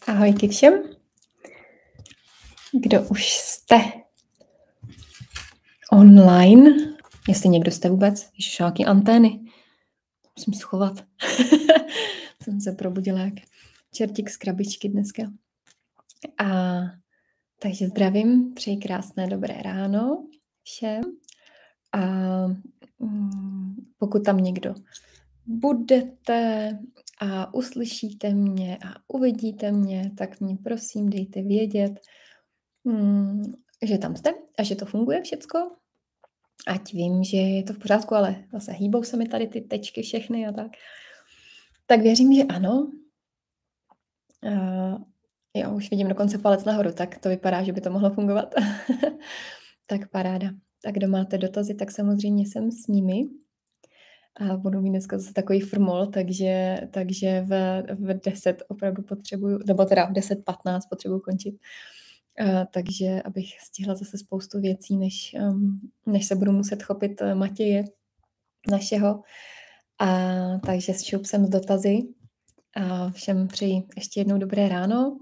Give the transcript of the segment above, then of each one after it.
Ahojky všem, kdo už jste online, jestli někdo jste vůbec, ještě nějaký antény, musím schovat. Jsem se probudila jak čertík z krabičky dneska. Takže zdravím, přeji krásné dobré ráno všem. A pokud tam někdo budete a uslyšíte mě a uvidíte mě, tak mě prosím dejte vědět, že tam jste a že to funguje všecko. Ať vím, že je to v pořádku, ale zase hýbou se mi tady ty tečky všechny a tak. Tak věřím, že ano. Jo, už vidím dokonce palec nahoru, tak to vypadá, že by to mohlo fungovat. Tak paráda. Tak kdo máte dotazy, tak samozřejmě jsem s nimi. A budu mít dneska zase takový frmol, takže v 10 opravdu potřebuju, nebo teda v 10:15 potřebuju končit. Takže abych stihla zase spoustu věcí, než se budu muset chopit Matěje našeho. Takže šup sem s dotazy. A všem přeji ještě jednou dobré ráno.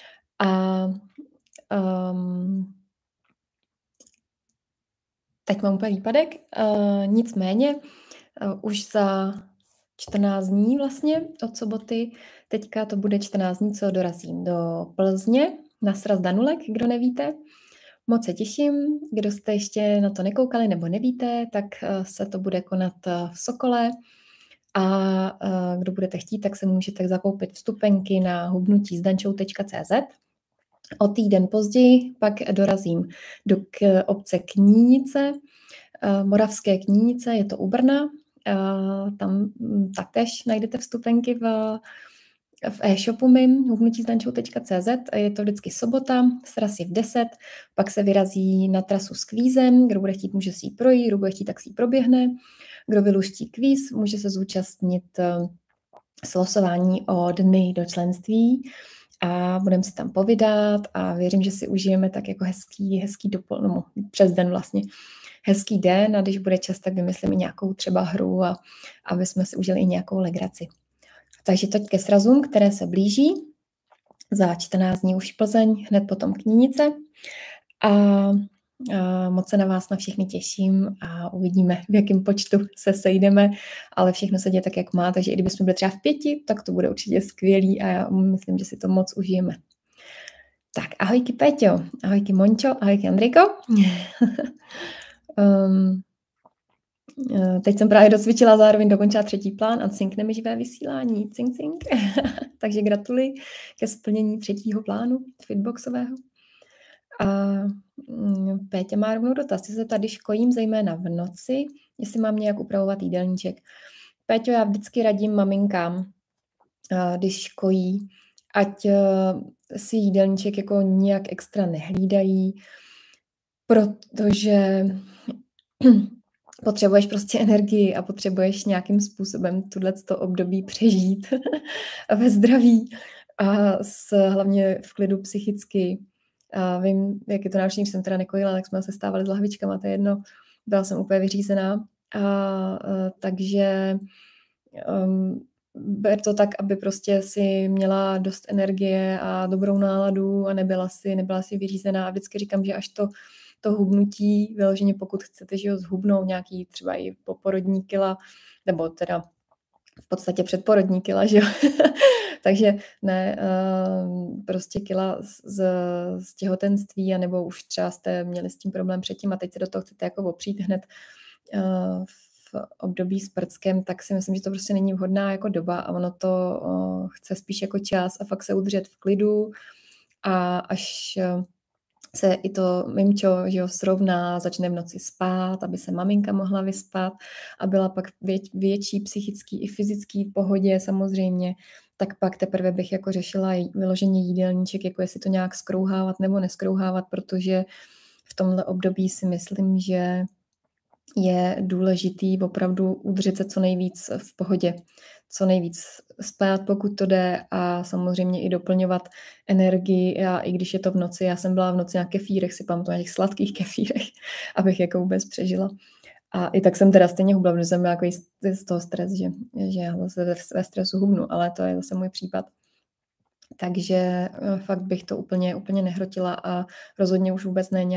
Teď mám úplně výpadek. Nicméně už za 14 dní vlastně od soboty, teďka to bude 14 dní, co dorazím do Plzně na sraz Danulek, kdo nevíte. Moc se těším, kdo jste ještě na to nekoukali nebo nevíte, tak se to bude konat v Sokole a kdo budete chtít, tak se můžete zakoupit vstupenky na hubnutízdančou.cz. O týden později pak dorazím do obce Knínice, Moravské Knínice, je to u Brna. Tam taktéž najdete vstupenky v e-shopu mým, hubnutízdančou.cz. Je to vždycky sobota, sraz je v 10, pak se vyrazí na trasu s kvízem, kdo bude chtít, může si ji projít, kdo bude chtít, tak si ji proběhne. Kdo vyluští kvíz, může se zúčastnit slosování o dny do členství a budeme si tam povídat a věřím, že si užijeme tak jako hezký přes den vlastně. Hezký den a když bude čas, tak vymyslím i nějakou třeba hru a aby jsme si užili i nějakou legraci. Takže teď ke srazům, které se blíží. Za 14 dní už Plzeň, hned potom Knínice. A moc se na vás na všechny těším a uvidíme, v jakém počtu se sejdeme, ale všechno se děje tak, jak má, takže i kdybychom byli třeba v 5, tak to bude určitě skvělý a já myslím, že si to moc užijeme. Tak, ahojky Péťo, ahojky Mončo, ahojky Andrejko. Teď jsem právě docvičila, zároveň dokončila 3. plán a cinkne mi živé vysílání. Cink, cink. Takže gratuluji ke splnění 3. plánu fitboxového. A Pétě má rovnou dotaz. Chci se tady škojím zejména v noci, jestli mám nějak upravovat jídelníček. Péťo, já vždycky radím maminkám, když škojí, ať si jídelníček jako nějak extra nehlídají, protože potřebuješ prostě energii a potřebuješ nějakým způsobem tohleto období přežít ve zdraví a hlavně v klidu psychicky. A vím, jak je to náročný, jsem teda nekojila, tak jsme se stávali s lahvičkama, to je jedno, byla jsem úplně vyřízená. Takže ber to tak, aby prostě si měla dost energie a dobrou náladu a nebyla si vyřízená. A vždycky říkám, že až to hubnutí, vyloženě pokud chcete, že ho zhubnout nějaký třeba i poporodní kila, nebo teda v podstatě předporodní kila, že jo. Takže ne, prostě kila z těhotenství, anebo už třeba jste měli s tím problém předtím a teď se do toho chcete jako opřít hned v období s prckem, tak si myslím, že to prostě není vhodná jako doba a ono to chce spíš jako čas a fakt se udržet v klidu a až se i to mimčo, že jo, srovná, začne v noci spát, aby se maminka mohla vyspat a byla pak větší psychický i fyzický pohodě samozřejmě, tak pak teprve bych jako řešila vyloženě jídelníček, jako jestli to nějak skrouhávat nebo neskrouhávat, protože v tomhle období si myslím, že je důležitý opravdu udržet se co nejvíc v pohodě, co nejvíc spát, pokud to jde a samozřejmě i doplňovat energii a i když je to v noci, já jsem byla v noci na kefírech, si pamatuju, na těch sladkých kefírech, abych jako vůbec přežila. A i tak jsem teda stejně hubla, protože jsem byla jako z toho stres, že já zase ve stresu hubnu, ale to je zase můj případ. Takže fakt bych to úplně nehrotila a rozhodně už vůbec ne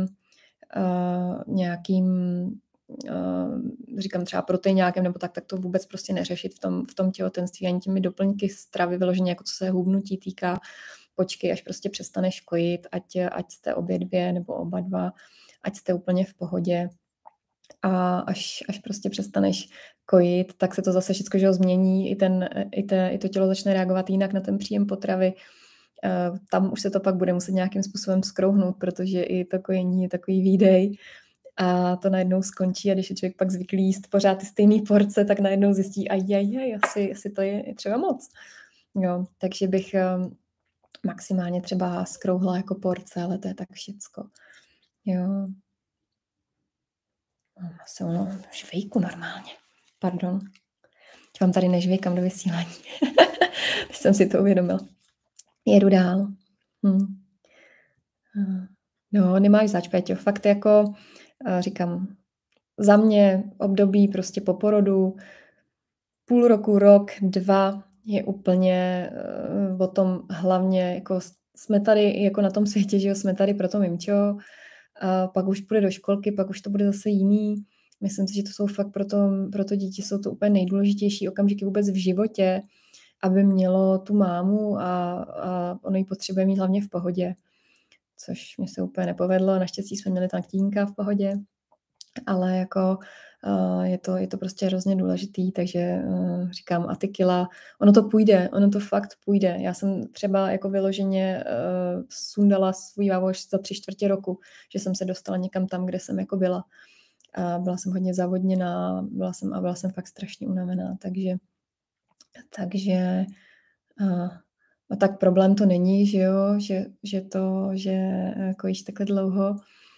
nějakým říkám třeba proteinákem nebo tak to vůbec prostě neřešit v tom těhotenství ani těmi doplňky stravy vyloženě, jako co se hubnutí týká. Počkej, až prostě přestaneš kojit, ať jste obě dvě nebo oba dva, ať jste úplně v pohodě. A až prostě přestaneš kojit, tak se to zase všechno, že ho změní, i to tělo začne reagovat jinak na ten příjem potravy. Tam už se to pak bude muset nějakým způsobem skrouhnout, protože i to kojení je takový výdej a to najednou skončí a když je člověk pak zvyklý jíst pořád ty stejné porce, tak najednou zjistí, asi to je třeba moc. Jo, takže bych maximálně třeba skrouhla jako porce, ale to je tak všecko. Jo. Asi ono žvejku normálně. Pardon. Vám tady nežvejkám do vysílání. Když jsem si to uvědomila. Jedu dál. No, nemáš zač, Péťo. Fakt jako říkám, za mě období prostě po porodu, půl roku, rok, 2 je úplně o tom hlavně, jako jsme tady jako na tom světě, že jo, jsme tady pro to mimčo, a pak už půjde do školky, pak už to bude zase jiný. Myslím si, že to jsou fakt pro to dítě jsou to úplně nejdůležitější okamžiky vůbec v životě, aby mělo tu mámu a ono ji potřebuje mít hlavně v pohodě, což mě se úplně nepovedlo. Naštěstí jsme měli tatínka v pohodě, ale jako je to prostě hrozně důležitý, takže říkám, a ty kila, ono to fakt půjde. Já jsem třeba jako vyloženě sundala svůj vávož za 3/4 roku, že jsem se dostala někam tam, kde jsem jako byla. A byla jsem hodně závodněná, byla jsem fakt strašně unavená, takže no tak problém to není, že jo, že kojíš takhle dlouho.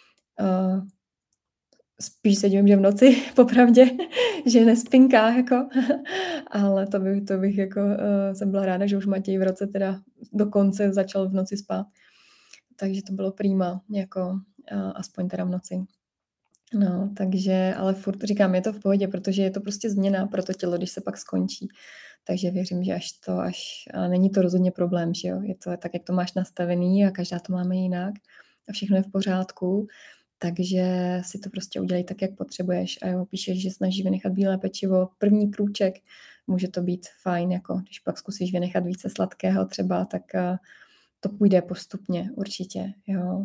Spíš se divím, že v noci, popravdě, že nespinká, jako. Ale to bych jako, jsem byla ráda, že už Matěj v roce teda dokonce začal v noci spát. Takže to bylo prima, jako aspoň teda v noci. No, takže, ale furt říkám, je to v pohodě, protože je to prostě změna pro to tělo, když se pak skončí. Takže věřím, že a není to rozhodně problém, že jo, je to tak, jak to máš nastavený a každá to máme jinak a všechno je v pořádku, takže si to prostě udělej tak, jak potřebuješ a jo, píšeš, že snaží vynechat bílé pečivo, první krůček, může to být fajn, jako když pak zkusíš vynechat více sladkého třeba, tak to půjde postupně, určitě, jo.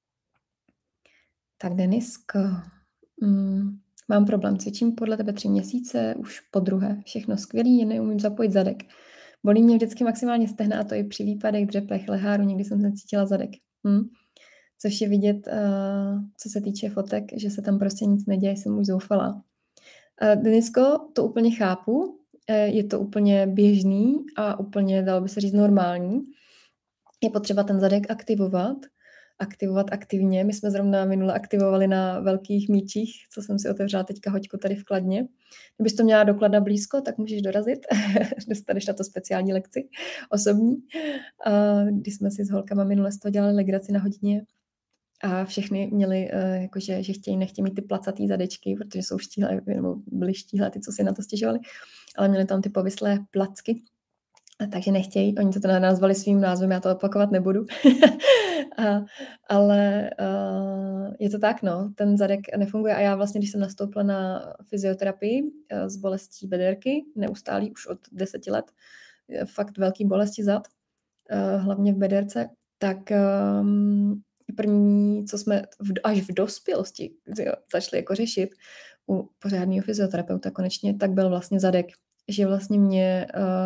Tak Denisko, mám problém, cvičím podle tebe 3 měsíce, už podruhé, všechno skvělý, jen neumím zapojit zadek. Bolí mě vždycky maximálně stehna a to i při výpadech, dřepech, leháru, někdy jsem necítila zadek. Což je vidět, co se týče fotek, že se tam prostě nic neděje, jsem už zoufalá. Denisko, to úplně chápu, je to úplně běžný a úplně, dalo by se říct, normální. Je potřeba ten zadek aktivovat aktivně. My jsme zrovna minule aktivovali na velkých míčích, co jsem si otevřela teďka hoďku tady v Kladně. Kdybys to měla do Kladna blízko, tak můžeš dorazit. Dostaneš na to speciální lekci osobní. Když jsme si s holkama minule z toho dělali legraci na hodině a všechny měli, jakože, že nechtějí mít ty placatý zadečky, protože jsou štíhlé, nebo byly štíhlé ty, co si na to stěžovali, ale měli tam ty povislé placky. Takže nechtějí, oni to nazvali svým názvem, já to opakovat nebudu. Ale je to tak, no, ten zadek nefunguje a já vlastně, když jsem nastoupila na fyzioterapii s bolestí bederky, neustálý už od 10 let, fakt velký bolesti zad, hlavně v bederce, tak první, co jsme až v dospělosti začali jako řešit u pořádného fyzioterapeuta konečně, tak byl vlastně zadek, že vlastně mě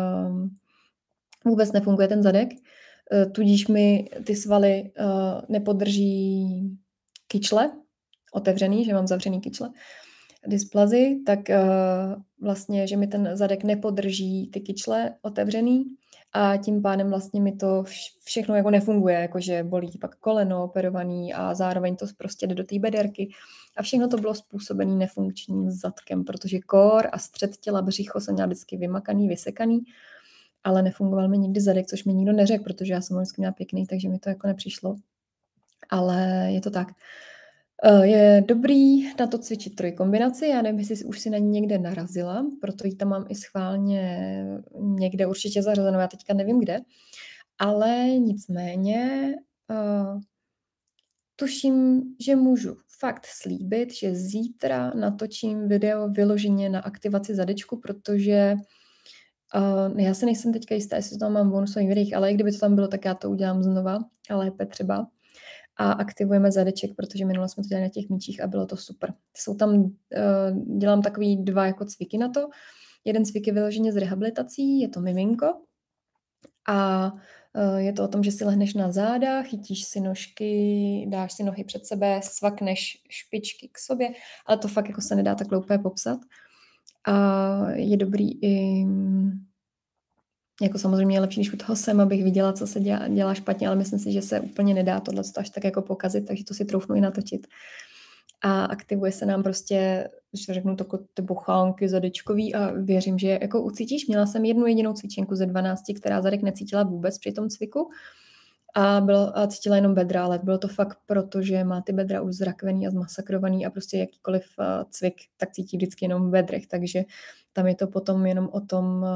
vůbec nefunguje ten zadek, tudíž mi ty svaly nepodrží kyčle, otevřený, že mám zavřený kyčle, dysplazy, tak vlastně, že mi ten zadek nepodrží ty kyčle otevřený a tím pádem vlastně mi to všechno jako nefunguje, jakože bolí pak koleno operovaný a zároveň to prostě jde do té bederky a všechno to bylo způsobené nefunkčním zadkem, protože kór a střed těla, břicho jsem měla vždycky vymakaný, vysekaný, ale nefungoval mi nikdy zadek, což mi nikdo neřekl, protože já jsem vždycky měla pěkný, takže mi to jako nepřišlo. Ale je to tak. Je dobrý na to cvičit trojkombinaci, já nevím, jestli už si na ní někde narazila, proto ji tam mám i schválně někde určitě zařazenou, já teďka nevím kde, Ale nicméně tuším, že můžu fakt slíbit, že zítra natočím video vyloženě na aktivaci zadečku, protože já si nejsem teďka jistá, jestli to tam mám v bonusových videích, ale i kdyby to tam bylo, tak já to udělám znova a lépe třeba. A aktivujeme zadeček, protože minule jsme to dělali na těch míčích a bylo to super. Jsou tam, dělám takový 2 jako cviky na to. Jeden cvik je vyloženě z rehabilitací, je to miminko. A je to o tom, že si lehneš na záda, chytíš si nožky, dáš si nohy před sebe, svakneš špičky k sobě, ale to fakt jako se nedá takhle úplně popsat. A je dobrý i, jako samozřejmě je lepší, když u toho jsem, abych viděla, co se dělá špatně, ale myslím si, že se úplně nedá tohle až tak jako pokazit, takže to si troufnu i natočit. A aktivuje se nám prostě, když to řeknu, ty bochánky zadečkový a věřím, že jako ucítíš. Měla jsem jednu jedinou cvičenku ze 12, která zadek necítila vůbec při tom cviku a cítila jenom bedra, ale bylo to fakt proto, že má ty bedra už zrakvený a zmasakrovaný a prostě jakýkoliv cvik, tak cítí vždycky jenom v bedrech, takže tam je to potom jenom o tom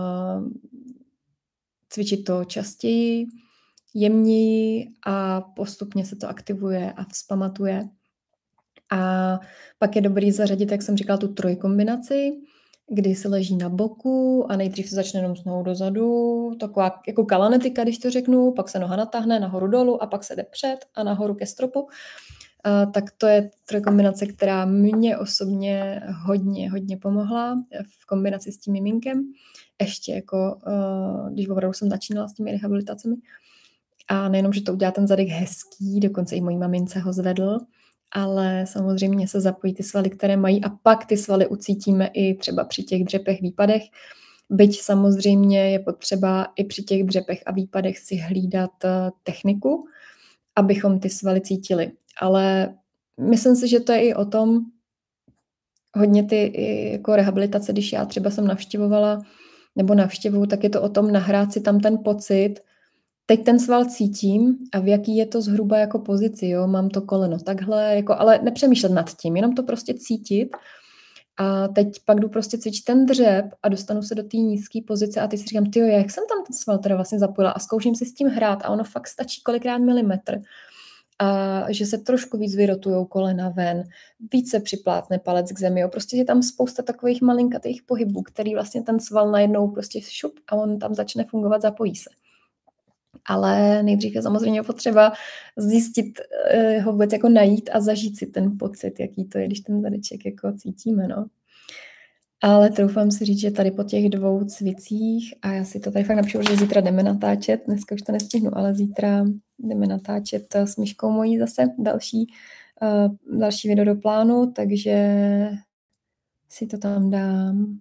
cvičit to častěji, jemněji a postupně se to aktivuje a vzpamatuje. A pak je dobrý zařadit, jak jsem říkala, tu trojkombinaci, kdy se leží na boku a nejdřív se začne jenom s nohou dozadu, taková jako kalanetika, když to řeknu, pak se noha natáhne nahoru dolů a pak se jde před a nahoru ke stropu. Tak to je trojkombinace, která mě osobně hodně pomohla v kombinaci s tím miminkem. Ještě jako, když opravdu jsem začínala s těmi rehabilitacemi. A nejenom, že to udělá ten zadek hezký, dokonce i mojí mamince ho zvedl, ale samozřejmě se zapojí ty svaly, které mají a pak ty svaly ucítíme i třeba při těch dřepech, výpadech. Byť samozřejmě je potřeba i při těch dřepech a výpadech si hlídat techniku, abychom ty svaly cítili. Ale myslím si, že to je i o tom, hodně ty jako rehabilitace, když já třeba jsem navštěvovala nebo navštěvuju, tak je to o tom nahrát si tam ten pocit, teď ten sval cítím a v jaký je to zhruba jako pozici, jo, mám to koleno takhle, jako, ale nepřemýšlet nad tím, jenom to prostě cítit a teď pak jdu prostě cvičit ten dřep a dostanu se do té nízké pozice a ty si říkám, tyjo, jak jsem tam ten sval teda vlastně zapojila a zkouším si s tím hrát a ono fakt stačí kolikrát milimetr. A že se trošku víc vyrotujou kolena ven, více připlátne palec k zemi. Jo. Prostě je tam spousta takových malinkatých pohybů, který vlastně ten sval najednou prostě šup a on tam začne fungovat, zapojí se. Ale nejdřív je samozřejmě potřeba zjistit, ho vůbec jako najít a zažít si ten pocit, jaký to je, když ten zadeček jako cítíme, no. Ale troufám si říct, že tady po těch 2 cvicích, a já si to tady fakt napíšu, že zítra jdeme natáčet, dneska už to nestihnu, ale zítra jdeme natáčet s Myškou mojí zase další video do plánu, takže si to tam dám.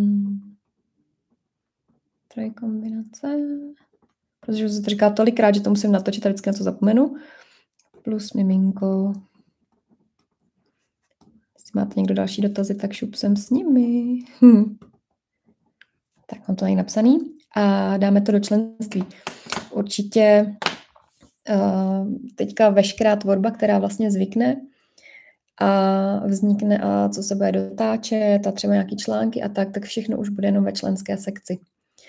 Trojkombinace. Protože už se to říká tolikrát, že to musím natočit a vždycky na to zapomenu. Plus miminko. Jestli máte někdo další dotazy, tak šup sem s nimi. Tak mám to tady napsaný. A dáme to do členství. Určitě teďka veškerá tvorba, která vlastně zvykne a vznikne a co se bude dotáčet a třeba nějaký články a tak všechno už bude jenom ve členské sekci.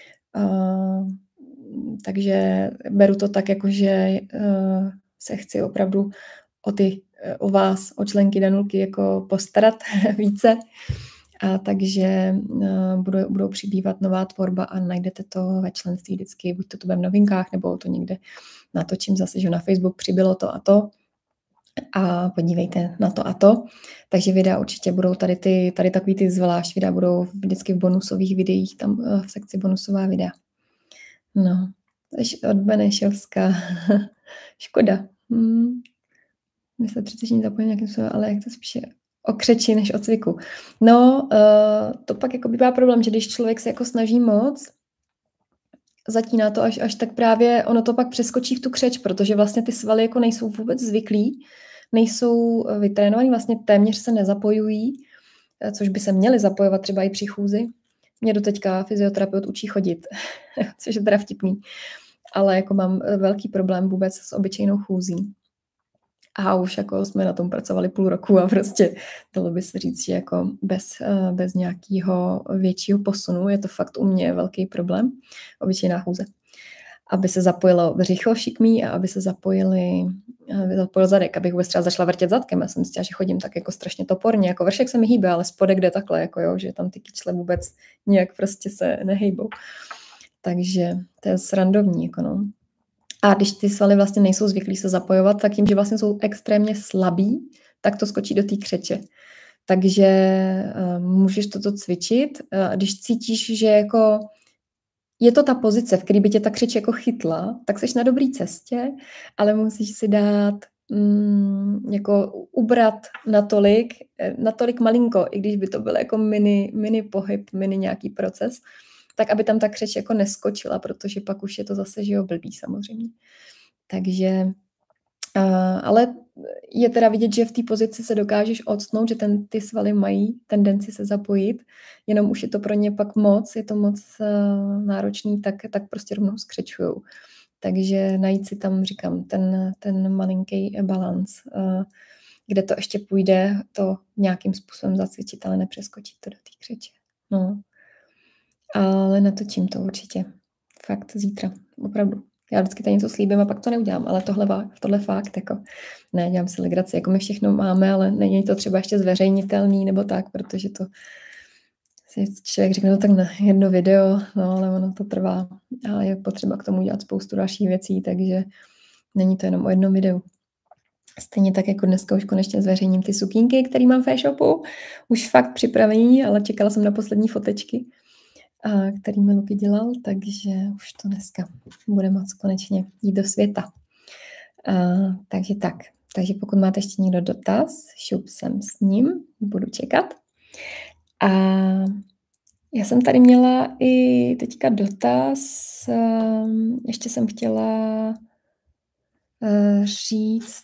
Takže beru to tak, jako že se chci opravdu o vás, o členky Danulky jako postarat více. A takže budou přibývat nová tvorba a najdete to ve členství vždycky, buď to bude v novinkách, nebo to někde natočím zase, že na Facebook přibylo to a to. A podívejte na to a to. Takže videa určitě budou tady takový ty zvlášť videa budou vždycky v bonusových videích, tam v sekci bonusová videa. No, od Benešovská. Škoda. Myslím, že ní zapojím nějakým způsobem, ale jak to spíše o křeči než o cviku. No, to pak jako bývá problém, že když člověk se jako snaží moc, zatíná to až tak právě ono to pak přeskočí v tu křeč, protože vlastně ty svaly jako nejsou vůbec zvyklí, nejsou vytrénovaní, vlastně téměř se nezapojují, což by se měly zapojovat třeba i při chůzi. Mě doteďka fyzioterapeut učí chodit, což je teda vtipný, ale jako mám velký problém vůbec s obyčejnou chůzí. A už jako jsme na tom pracovali 0,5 roku a prostě dalo by se říct, že jako bez nějakého většího posunu je to fakt u mě velký problém, obyčejná chůze. aby se zapojilo břicho šikmý a aby se zapojil zadek, abych vůbec třeba začala vrtět zadkem. Já jsem myslela, že chodím tak jako strašně toporně, jako vršek se mi hýbe, ale spodek jde takhle, jako jo, že tam ty kyčle vůbec nějak prostě se nehejbou. Takže to je srandovní, jako no. A když ty svaly vlastně nejsou zvyklí se zapojovat, tak tím, že vlastně jsou extrémně slabí, tak to skočí do té křeče. Takže můžeš toto cvičit. Když cítíš, že jako je to ta pozice, v které by tě ta křeč jako chytla, tak jsi na dobré cestě, ale musíš si dát jako ubrat natolik malinko, i když by to byl jako mini pohyb, mini nějaký proces, tak aby tam ta křeč jako neskočila, protože pak už je to zase, že jo, blbý samozřejmě. Takže, ale je teda vidět, že v té pozici se dokážeš odstnout, že ty svaly mají tendenci se zapojit, jenom už je to pro ně pak moc, je to moc náročný, tak prostě rovnou skřečujou. Takže najít si tam, říkám, ten malinký balans, kde to ještě půjde to nějakým způsobem zacvičit, ale nepřeskočit to do té křeče. No. Ale natočím to určitě. Fakt zítra. Opravdu. Já vždycky tady něco slíbím a pak to neudělám, ale tohle fakt, jako ne, dělám si legraci, jako my všechno máme, ale není to třeba ještě zveřejnitelný nebo tak, protože to si člověk řekne, no tak na jedno video, no ale ono to trvá a je potřeba k tomu dělat spoustu dalších věcí, takže není to jenom o jednom videu. Stejně tak jako dneska už konečně zveřejním ty sukínky, které mám v e-shopu, už fakt připravení, ale čekala jsem na poslední fotečky, který mi Luky dělal, takže už to dneska bude moc konečně jít do světa. Takže tak. Takže pokud máte ještě někdo dotaz, šup sem s ním, budu čekat. A já jsem tady měla i teďka dotaz, ještě jsem chtěla říct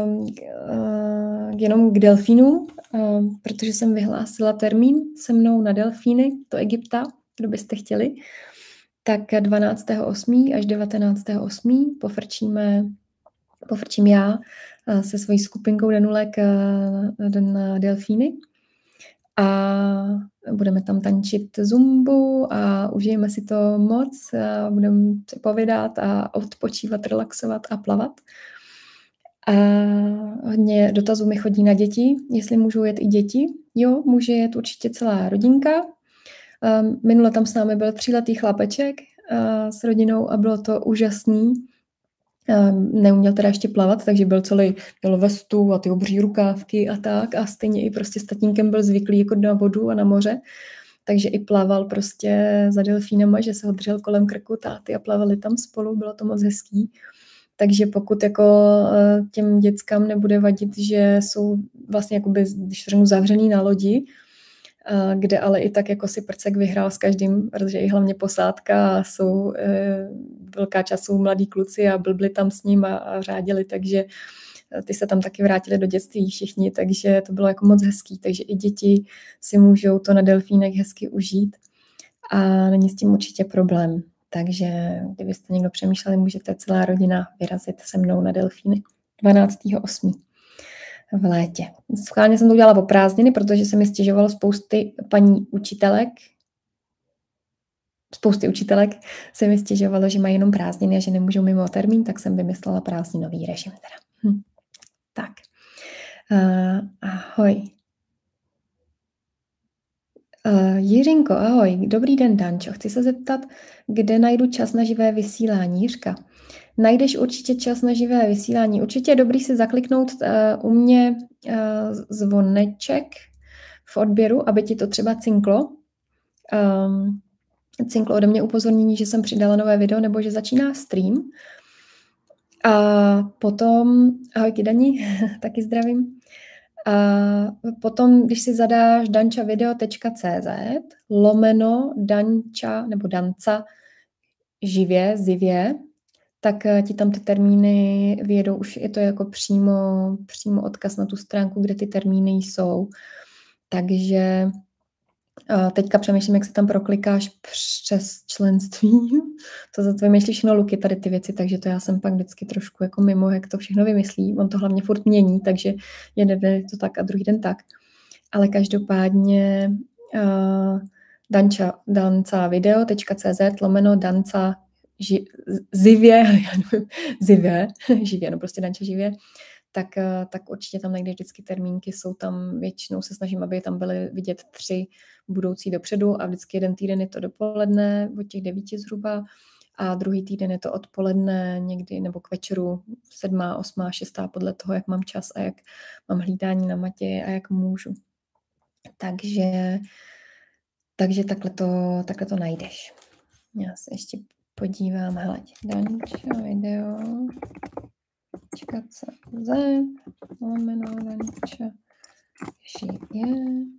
jenom k delfínu, protože jsem vyhlásila termín se mnou na delfíny do Egypta, kdo byste chtěli, tak 12.8. až 19.8. pofrčím já se svojí skupinkou Danulek na delfíny a budeme tam tančit zumbu a užijeme si to moc a budeme se povídat a odpočívat, relaxovat a plavat. A hodně dotazů mi chodí na děti, jestli můžou jet i děti. Jo, může jet určitě celá rodinka. Minule tam s námi byl 3letý chlapeček s rodinou a bylo to úžasný. Neuměl teda ještě plavat, takže měl vestu a ty obří rukávky a tak a stejně i prostě s tatínkem byl zvyklý jako na vodu a na moře, takže i plaval prostě za delfínama, že se ho držel kolem krku táty a plavali tam spolu, bylo to moc hezký. Takže pokud jako těm dětskám nebude vadit, že jsou vlastně jakoby, když řeknu, zavřený na lodi, kde ale i tak jako si prcek vyhrál s každým, protože i hlavně posádka jsou velká část jsou mladí kluci a blbli tam s ním a řádili, takže ty se tam taky vrátili do dětství všichni, takže to bylo jako moc hezký, takže i děti si můžou to na delfínech hezky užít a není s tím určitě problém. Takže kdybyste někdo přemýšleli, můžete celá rodina vyrazit se mnou na delfíny 12.8. v létě. Schválně jsem to udělala o prázdniny, protože se mi stěžovalo spousty učitelek se mi stěžovalo, že mají jenom prázdniny a že nemůžou mimo termín, tak jsem vymyslela prázdninový režim. Tak. Ahoj. Jiřinko, ahoj. Dobrý den, Dančo. Chci se zeptat, kde najdu čas na živé vysílání. Jiřka, najdeš určitě čas na živé vysílání. Určitě je dobrý si zakliknout u mě zvoneček v odběru, aby ti to třeba cinklo. Cinklo ode mě upozornění, že jsem přidala nové video nebo že začíná stream. A potom, ahoj Kidani, taky zdravím. A potom, když si zadáš dančavideo.cz /danča nebo danca zivě, tak ti tam ty termíny vyjedou, už je to jako přímo odkaz na tu stránku, kde ty termíny jsou. Takže teďka přemýšlím, jak se tam proklikáš přes členství. To za to vymýšlí všechno Luky, tady ty věci, takže to já jsem pak vždycky trošku jako mimo, jak to všechno vymyslí. On to hlavně furt mění, takže jeden den je to tak a druhý den tak. Ale každopádně dancavideo.cz /danca živě, no prostě Danča živě, tak určitě tam najdeš vždycky termínky, jsou tam většinou, se snažím, aby tam byly vidět 3 budoucí dopředu a vždycky jeden týden je to dopoledne od těch 9 zhruba a druhý týden je to odpoledne někdy nebo k večeru 7., 8., 6. podle toho, jak mám čas a jak mám hlídání na matě a jak můžu. Takže takhle to najdeš. Já se ještě podívám, hele, Danča video, Danča živě.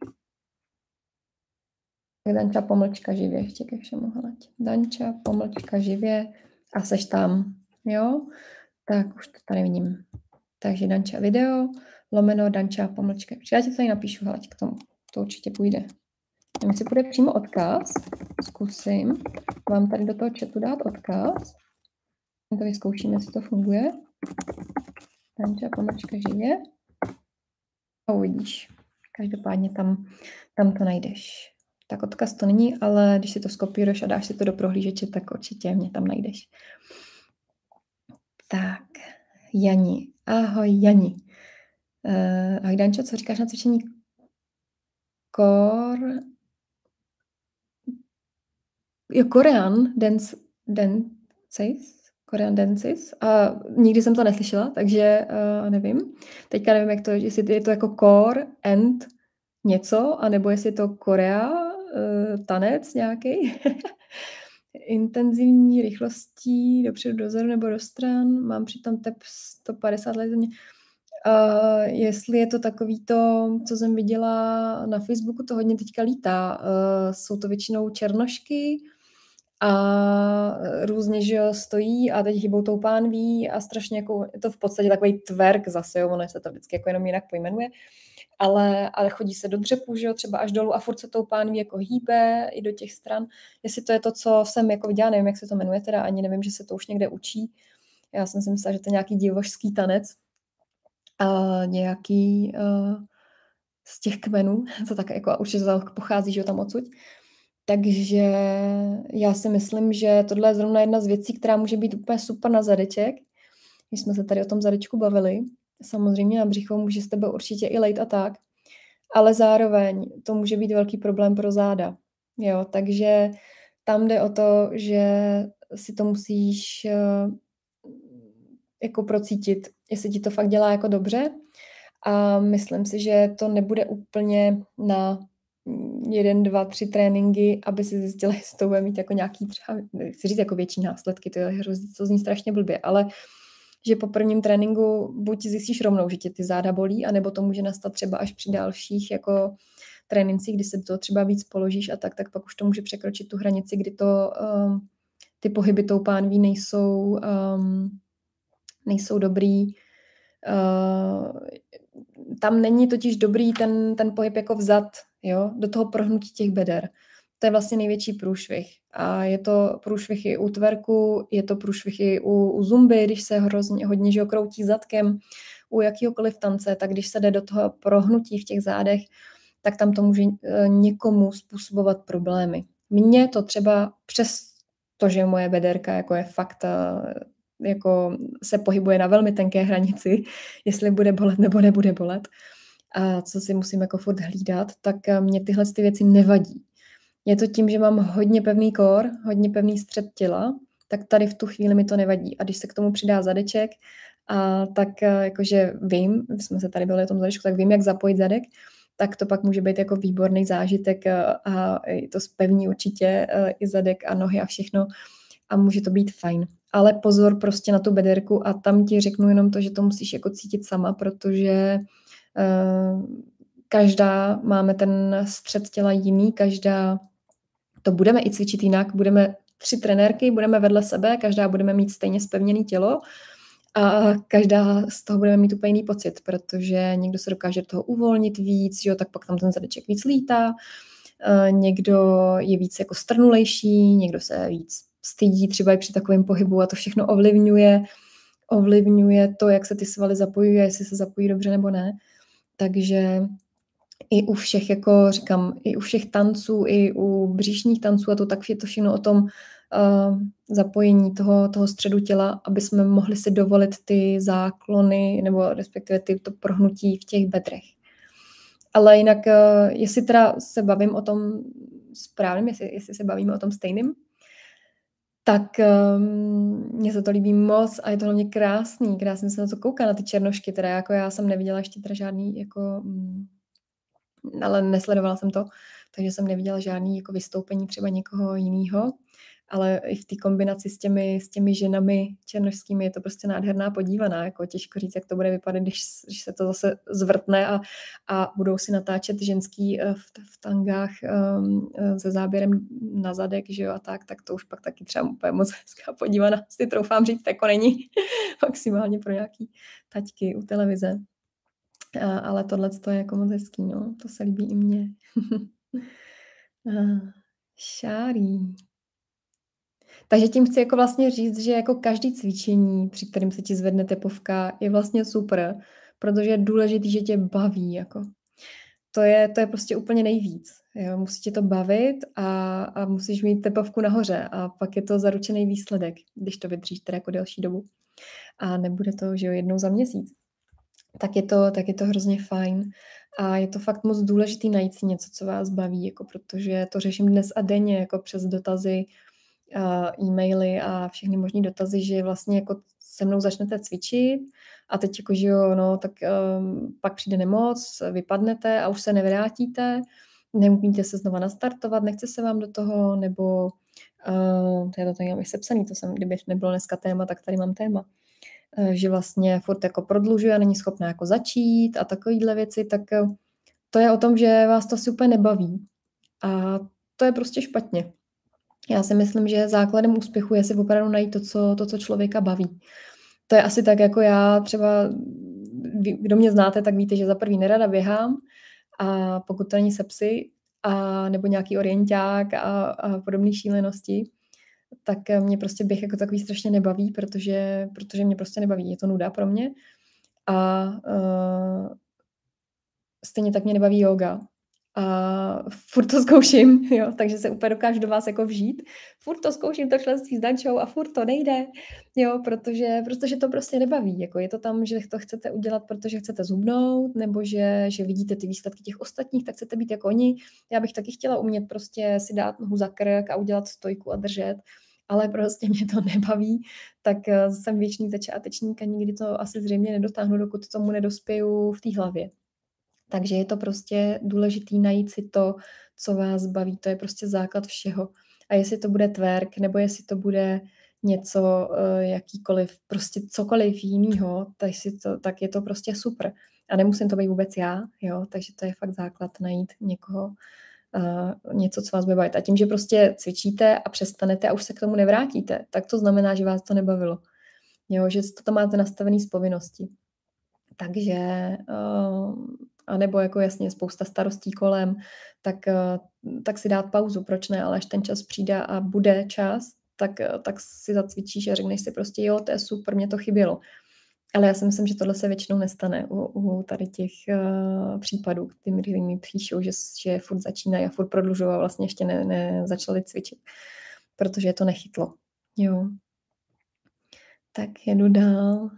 Danča pomlčka živě, ještě ke všemu, hele. Danča pomlčka živě a seš tam, jo? Tak už to tady vidím. Takže Danča video, Danča pomlčka. Já ti to tady napíšu, hele, k tomu. To určitě půjde. Nevím, jestli půjde přímo odkaz. Zkusím vám tady do toho chatu dát odkaz. My to vyzkoušíme, jestli to funguje. Danča pomlčka živě. A uvidíš. Každopádně tam to najdeš. Tak odkaz to není, ale když si to skopíruješ a dáš si to do prohlížeče, tak určitě mě tam najdeš. Tak, Jani. Ahoj, Jani. Ahoj, Dančo, co říkáš na cvičení Korean dances. A nikdy jsem to neslyšela, takže nevím. Teďka nevím, jak to, jestli je to jako core and něco, anebo jestli je to Korea, tanec nějaký. Intenzivní rychlostí dopředu, dozadu nebo do stran. Mám přitom tep 150 let země. Jestli je to takový to, co jsem viděla na Facebooku, to hodně teďka lítá. Jsou to většinou černošky a různě, že jo, stojí a teď hybou tou pánví a strašně jako, je to v podstatě takový twerk zase, jo, ono se to vždycky jako jenom jinak pojmenuje, ale chodí se do dřepu, že jo, třeba až dolů a furt se tou pánví jako hýbe i do těch stran. Jestli to je to, co jsem jako viděla, nevím, jak se to jmenuje teda, ani nevím, že se to už někde učí. Já jsem si myslela, že to je nějaký divošský tanec a nějaký z těch kmenů, to tak jako určitě to pochází, že jo, tam odsud. Takže já si myslím, že tohle je zrovna jedna z věcí, která může být úplně super na zadeček. Když jsme se tady o tom zadečku bavili, samozřejmě na břicho může z tebe určitě i lejt a tak, ale zároveň to může být velký problém pro záda. Jo, takže tam jde o to, že si to musíš jako procítit, jestli ti to fakt dělá jako dobře. A myslím si, že to nebude úplně na 1, 2, 3 tréninky, aby si zjistila, jestli to bude mít jako nějaký třeba, chci říct jako větší následky, to je hrozně, to zní strašně blbě, ale že po prvním tréninku buď zjistíš rovnou, že tě ty záda bolí, anebo to může nastat třeba až při dalších jako trénincích, kdy se to třeba víc položíš a tak pak už to může překročit tu hranici, kdy to ty pohyby tou pánví nejsou dobrý. Tam není totiž dobrý ten pohyb jako vzad, jo, do toho prohnutí těch beder. To je vlastně největší průšvih. A je to průšvih i u twerku, je to průšvih i u zumby, když se hodně že kroutí zadkem, u jakýhokoliv tance, tak když se jde do toho prohnutí v těch zádech, tak tam to může někomu způsobovat problémy. Mně to třeba přes to, že moje bederka jako je fakt jako se pohybuje na velmi tenké hranici, jestli bude bolet nebo nebude bolet a co si musím jako furt hlídat, tak mě tyhle ty věci nevadí. Je to tím, že mám hodně pevný core, hodně pevný střed těla, tak tady v tu chvíli mi to nevadí. A když se k tomu přidá zadeček, tak jakože vím, jsme se tady byli o tom zadečku, tak vím, jak zapojit zadek, tak to pak může být jako výborný zážitek a to zpevní určitě i zadek a nohy a všechno a může to být fajn. Ale pozor prostě na tu bederku a tam ti řeknu jenom to, že to musíš jako cítit sama, protože každá máme ten střed těla jiný, každá to budeme i cvičit jinak, budeme 3 trenérky, budeme vedle sebe, každá budeme mít stejně zpevněné tělo a každá z toho budeme mít úplně jiný pocit, protože někdo se dokáže do toho uvolnit víc, že jo, tak pak tam ten zadeček víc lítá, někdo je víc jako strnulejší, někdo se víc stydí třeba i při takovém pohybu a to všechno ovlivňuje to, jak se ty svaly zapojují, jestli se zapojí dobře nebo ne. Takže i u všech, jako říkám, i u všech tanců, i u břišních tanců a to tak je to všechno o tom zapojení toho středu těla, aby jsme mohli si dovolit ty záklony nebo respektive to prohnutí v těch bedrech. Ale jinak, jestli teda se bavím o tom správným, jestli se bavíme o tom stejným, tak mně se to líbí moc a je to hlavně krásný. Krásně se na to kouká, na ty černošky. Teda jako já jsem neviděla ještě teda žádný jako, ale nesledovala jsem to, takže jsem neviděla žádný jako vystoupení třeba někoho jiného. Ale i v té kombinaci s těmi ženami černošskými je to prostě nádherná podívaná. Jako těžko říct, jak to bude vypadat, když se to zase zvrtne a budou si natáčet ženský v tangách se záběrem na zadek, že jo, a tak to už pak taky třeba úplně moc hezká podívaná. Si troufám říct, jako není maximálně pro nějaký taťky u televize. Ale tohle je jako moc hezký, no. To se líbí i mně. Šárý. Takže tím chci jako vlastně říct, že jako každý cvičení, při kterém se ti zvedne tepovka, je vlastně super, protože je důležitý, že tě baví. Jako. To je prostě úplně nejvíc. Jo? Musí tě to bavit a musíš mít tepovku nahoře a pak je to zaručený výsledek, když to vydržíš teda jako delší dobu. A nebude to, že jo, jednou za měsíc. Tak je to hrozně fajn. A je to fakt moc důležitý najít si něco, co vás baví, jako protože to řeším dnes a denně, jako přes dotazy, e-maily a všechny možný dotazy, že vlastně jako se mnou začnete cvičit a teď jako, že jo, no, tak pak přijde nemoc, vypadnete a už se nevrátíte, neumíte se znova nastartovat, nechce se vám do toho, nebo to tady mám i sepsaný, to jsem, kdyby nebylo dneska téma, tak tady mám téma, že vlastně furt jako prodlužuje a není schopná jako začít a takovýhle věci, tak to je o tom, že vás to asi úplně nebaví a to je prostě špatně. Já si myslím, že základem úspěchu je si opravdu najít to, co člověka baví. To je asi tak, jako já třeba, kdo mě znáte, tak víte, že za první nerada běhám a pokud to není se psy a nebo nějaký orienták a podobné šílenosti, tak mě prostě běh jako takový strašně nebaví, protože mě prostě nebaví. Je to nuda pro mě. A stejně tak mě nebaví yoga. A furt to zkouším, jo, takže se úplně dokážu do vás jako vžít. Furt to zkouším, to členství s Dančou a furt to nejde, jo, protože to prostě nebaví. Jako je to tam, že to chcete udělat, protože chcete zhubnout, nebo že vidíte ty výsledky těch ostatních, tak chcete být jako oni. Já bych taky chtěla umět prostě si dát nohu za krk a udělat stojku a držet, ale prostě mě to nebaví, tak jsem věčný začátečník a nikdy to asi zřejmě nedotáhnu, dokud tomu nedospěju v té hlavě. Takže je to prostě důležitý najít si to, co vás baví. To je prostě základ všeho. A jestli to bude twerk, nebo jestli to bude něco, jakýkoliv, prostě cokoliv jinýho, tak je to prostě super. A nemusím to být vůbec já, jo, takže to je fakt základ najít někoho, něco, co vás bude bavit. A tím, že prostě cvičíte a přestanete a už se k tomu nevrátíte, tak to znamená, že vás to nebavilo. Jo, že to tam máte nastavený z povinností. Takže a nebo jako jasně spousta starostí kolem, tak si dát pauzu, proč ne, ale až ten čas přijde a bude čas, tak si zacvičíš a řekneš si prostě jo, to je super, mě to chybělo. Ale já si myslím, že tohle se většinou nestane u tady těch případů, kteří mi píšou, že furt začínají a furt prodlužují a vlastně ještě nezačali cvičit, protože je to nechytlo. Jo. Tak jedu dál.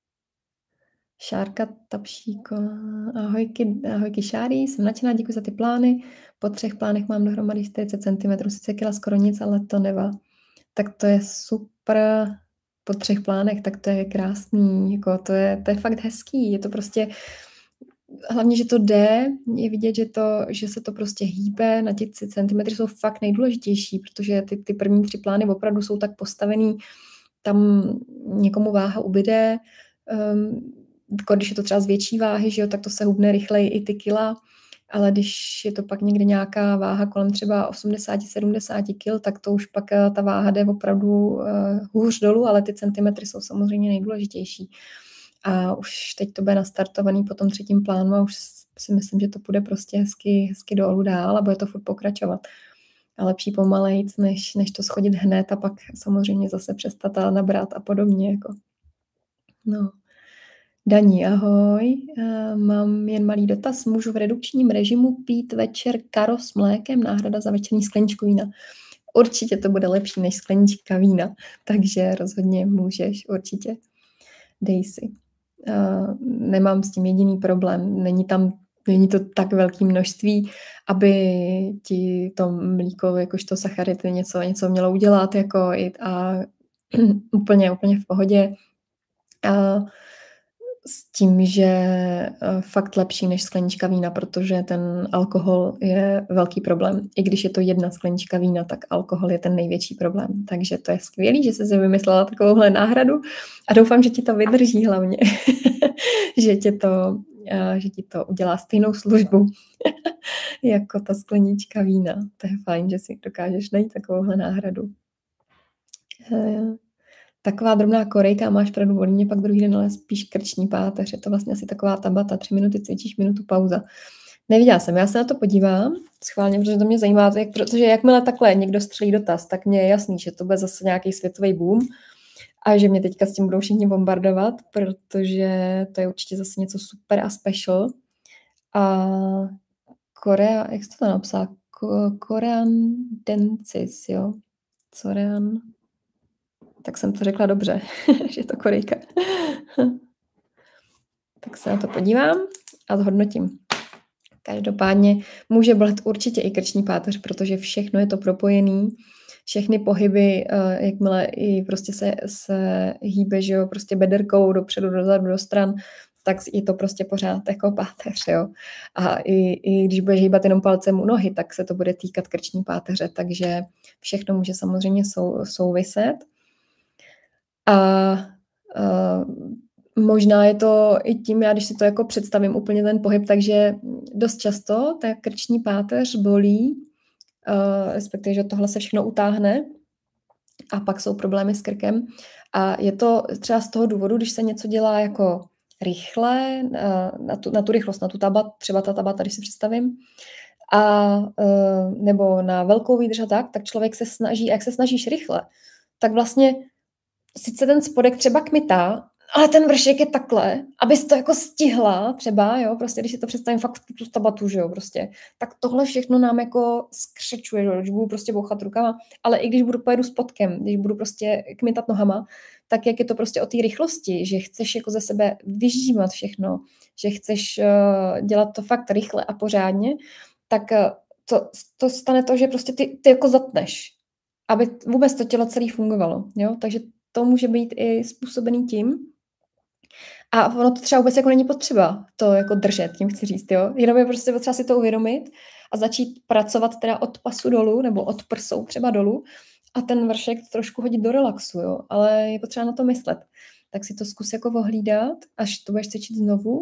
Šárka Tapšíko. Ahojky Šáry, jsem nadšená, děkuji za ty plány. Po 3 plánech mám dohromady 40 cm, sice kila skoro nic, ale to nevá. Tak to je super. Po 3 plánech, tak to je krásný. Jako to je fakt hezký. Je to prostě, hlavně, že to jde, je vidět, že se to prostě hýbe. Na těch centimetry jsou fakt nejdůležitější, protože ty první 3 plány opravdu jsou tak postavený, tam někomu váha ubyde, když je to třeba z větší váhy, že jo, tak to se hubne rychleji i ty kila, ale když je to pak někde nějaká váha kolem třeba 80-70 kg, tak to už pak ta váha jde opravdu hůř dolů, ale ty centimetry jsou samozřejmě nejdůležitější. A už teď to bude nastartovaný po tom 3. plánu a už si myslím, že to půjde prostě hezky dolů dál a bude to furt pokračovat. A lepší pomalejc, než to schodit hned a pak samozřejmě zase přestat a nabrat a podobně. Jako. No. Daní, ahoj. Mám jen malý dotaz. Můžu v redukčním režimu pít večer karo s mlékem, náhrada za večerní skleničku vína? určitě to bude lepší než sklenička vína, takže rozhodně můžeš, určitě. Dej si. Nemám s tím jediný problém. Není to tak velké množství, aby ti to mlíko, jakožto sacharidy, něco mělo udělat jako a úplně v pohodě. A s tím, že fakt lepší než sklenička vína, protože ten alkohol je velký problém. I když je to jedna sklenička vína, tak alkohol je ten největší problém. Takže to je skvělý, že jsi si vymyslela takovouhle náhradu a doufám, že ti to vydrží hlavně, že ti to udělá stejnou službu jako ta sklenička vína. To je fajn, že si dokážeš najít takovouhle náhradu. Taková drobná korejka, máš pravdu, bolí mě pak druhý den, ale spíš krční páteř. Je to vlastně asi taková tabata, 3 minuty cvičíš, minutu pauza. Neviděla jsem, já se na to podívám schválně, protože to mě zajímá, protože jakmile takhle někdo střelí dotaz, tak mě je jasný, že to bude zase nějaký světový boom a že mě teďka s tím budou všichni bombardovat, protože to je určitě zase něco super a special. A Korea, jak jsi to napsala? Korean Densis, jo? Korean... Tak jsem to řekla dobře, že je to Korejka. Tak se na to podívám a zhodnotím. Každopádně může bolet určitě i krční páteř, protože všechno je to propojený, všechny pohyby, jakmile i prostě se hýbe, že jo, prostě bederkou dopředu, dozadu, do stran, tak je to prostě pořád jako páteř, jo. A i když budeš hýbat jenom palcem u nohy, tak se to bude týkat krční páteře, takže všechno může samozřejmě souviset. A možná je to i tím, já když si to jako představím úplně ten pohyb, takže dost často ta krční páteř bolí, respektive, že tohle se všechno utáhne a pak jsou problémy s krkem. A je to třeba z toho důvodu, když se něco dělá jako rychle, na tu rychlost, na tu tabata, třeba ta tabata, když si představím, a nebo na velkou výdrž a tak člověk se snaží, a jak se snažíš rychle, tak vlastně sice ten spodek třeba kmitá, ale ten vršek je takhle, abys to jako stihla třeba, jo, prostě když si to představím fakt tu tabatu, že jo, prostě, tak tohle všechno nám jako skřečuje, že jo, když budu prostě bouchat rukama, ale i když pojedu spodkem, když budu prostě kmitat nohama, tak jak je to prostě o té rychlosti, že chceš jako ze sebe vyždímat všechno, že chceš dělat to fakt rychle a pořádně, tak to stane to, že prostě ty jako zatneš, aby vůbec to tělo celé fungovalo, jo, takže to může být i způsobený tím. A ono to třeba vůbec jako není potřeba to jako držet, tím chci říct, jo. Jenom je prostě potřeba si to uvědomit a začít pracovat teda od pasu dolů nebo od prsou třeba dolů a ten vršek trošku hodit do relaxu, jo. Ale je potřeba na to myslet. Tak si to zkus jako ohlídat, až to budeš cvičit znovu,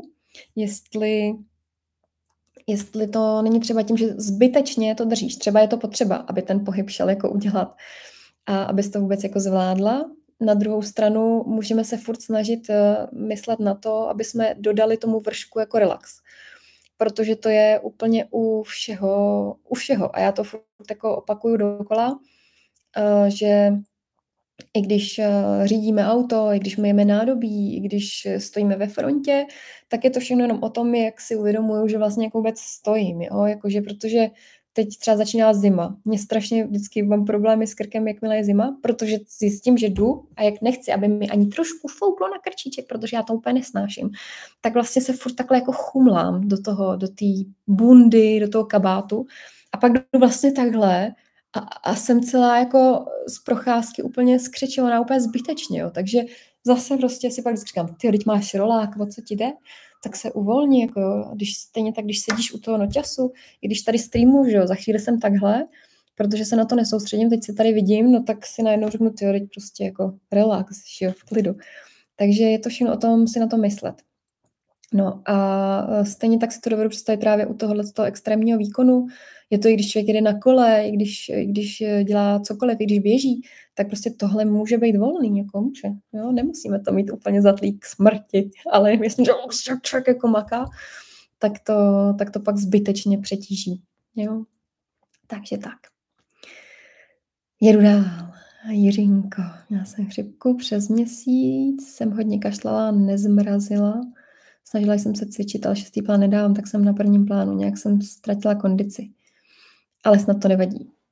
jestli to není třeba tím, že zbytečně to držíš. Třeba je to potřeba, aby ten pohyb šel jako udělat a abys to vůbec jako zvládla. Na druhou stranu můžeme se furt snažit myslet na to, aby jsme dodali tomu vršku jako relax. Protože to je úplně u všeho. A já to furt jako opakuju dokola, že i když řídíme auto, i když myjeme nádobí, i když stojíme ve frontě, tak je to všechno jenom o tom, jak si uvědomuju, že vlastně jako vůbec stojím. Jo? Jakože, protože teď třeba začíná zima. Mně strašně vždycky mám problémy s krkem, jakmile je zima, protože zjistím, že jdu a jak nechci, aby mi ani trošku fouklo na krčíček, protože já to úplně nesnáším, tak vlastně se furt takhle jako chumlám do té bundy, do toho kabátu a pak jdu vlastně takhle a jsem celá jako z procházky úplně skřečovaná, úplně zbytečně, jo. Takže zase prostě si pak říkám, ty, teď máš rolák, o co ti jde? Tak se uvolní, jako jo. Stejně tak, když sedíš u toho noťasu, i když tady streamu, že jo, za chvíli jsem takhle, protože se na to nesoustředím, teď se tady vidím, no tak si najednou řeknu, ty, teď prostě jako relax, že jo, v klidu. Takže je to všechno o tom si na to myslet. No a stejně tak si to dovedu představit právě u tohoto extrémního výkonu. Je to, i když člověk jede na kole, i když dělá cokoliv, i když běží, tak prostě tohle může být volný, jako může. Jo? Nemusíme to mít úplně zatlý k smrti, ale myslím, že člověk jako maká, tak to pak zbytečně přetíží. Jo? Takže tak. Jedu dál. Jiřinko, já jsem chřipku přes měsíc, jsem hodně kašlala, nezmrazila. Snažila jsem se cvičit, ale 6. plán nedávám, tak jsem na prvním plánu. Nějak jsem ztratila kondici. Ale snad to nevadí.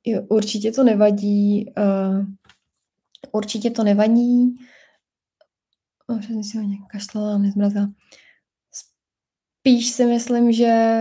Jo, určitě to nevadí, určitě to nevadí. Přesně si hodně kašlala, nezmrazila. Spíš si myslím, že,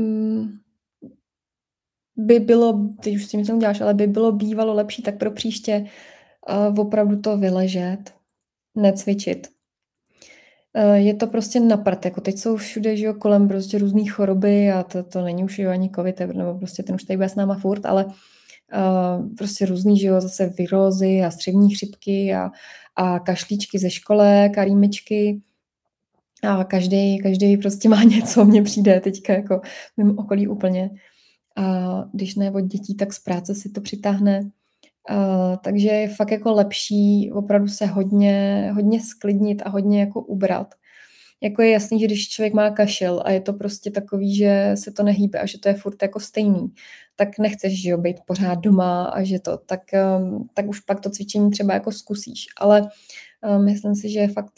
by bylo, teď už s tím nic neuděláš, ale by bylo bývalo lepší tak pro příště, opravdu to vyležet, necvičit. Je to prostě na prd, jako teď jsou všude, že jo, kolem prostě různý choroby a to není už, jo, ani covid, nebo prostě ten už tady bude s náma furt, ale prostě různý, že jo, zase virózy a střevní chřipky a kašlíčky ze školek a rýmičky a každý prostě má něco, mně přijde teďka jako v mém okolí úplně. A když ne od dětí, tak z práce si to přitáhne. Takže je fakt jako lepší opravdu se hodně sklidnit a hodně jako ubrat. Jako je jasný, že když člověk má kašel a je to prostě takový, že se to nehýbe a že to je furt jako stejný, tak nechceš, že jo, být pořád doma a že to, tak už pak to cvičení třeba jako zkusíš. Ale myslím si, že je fakt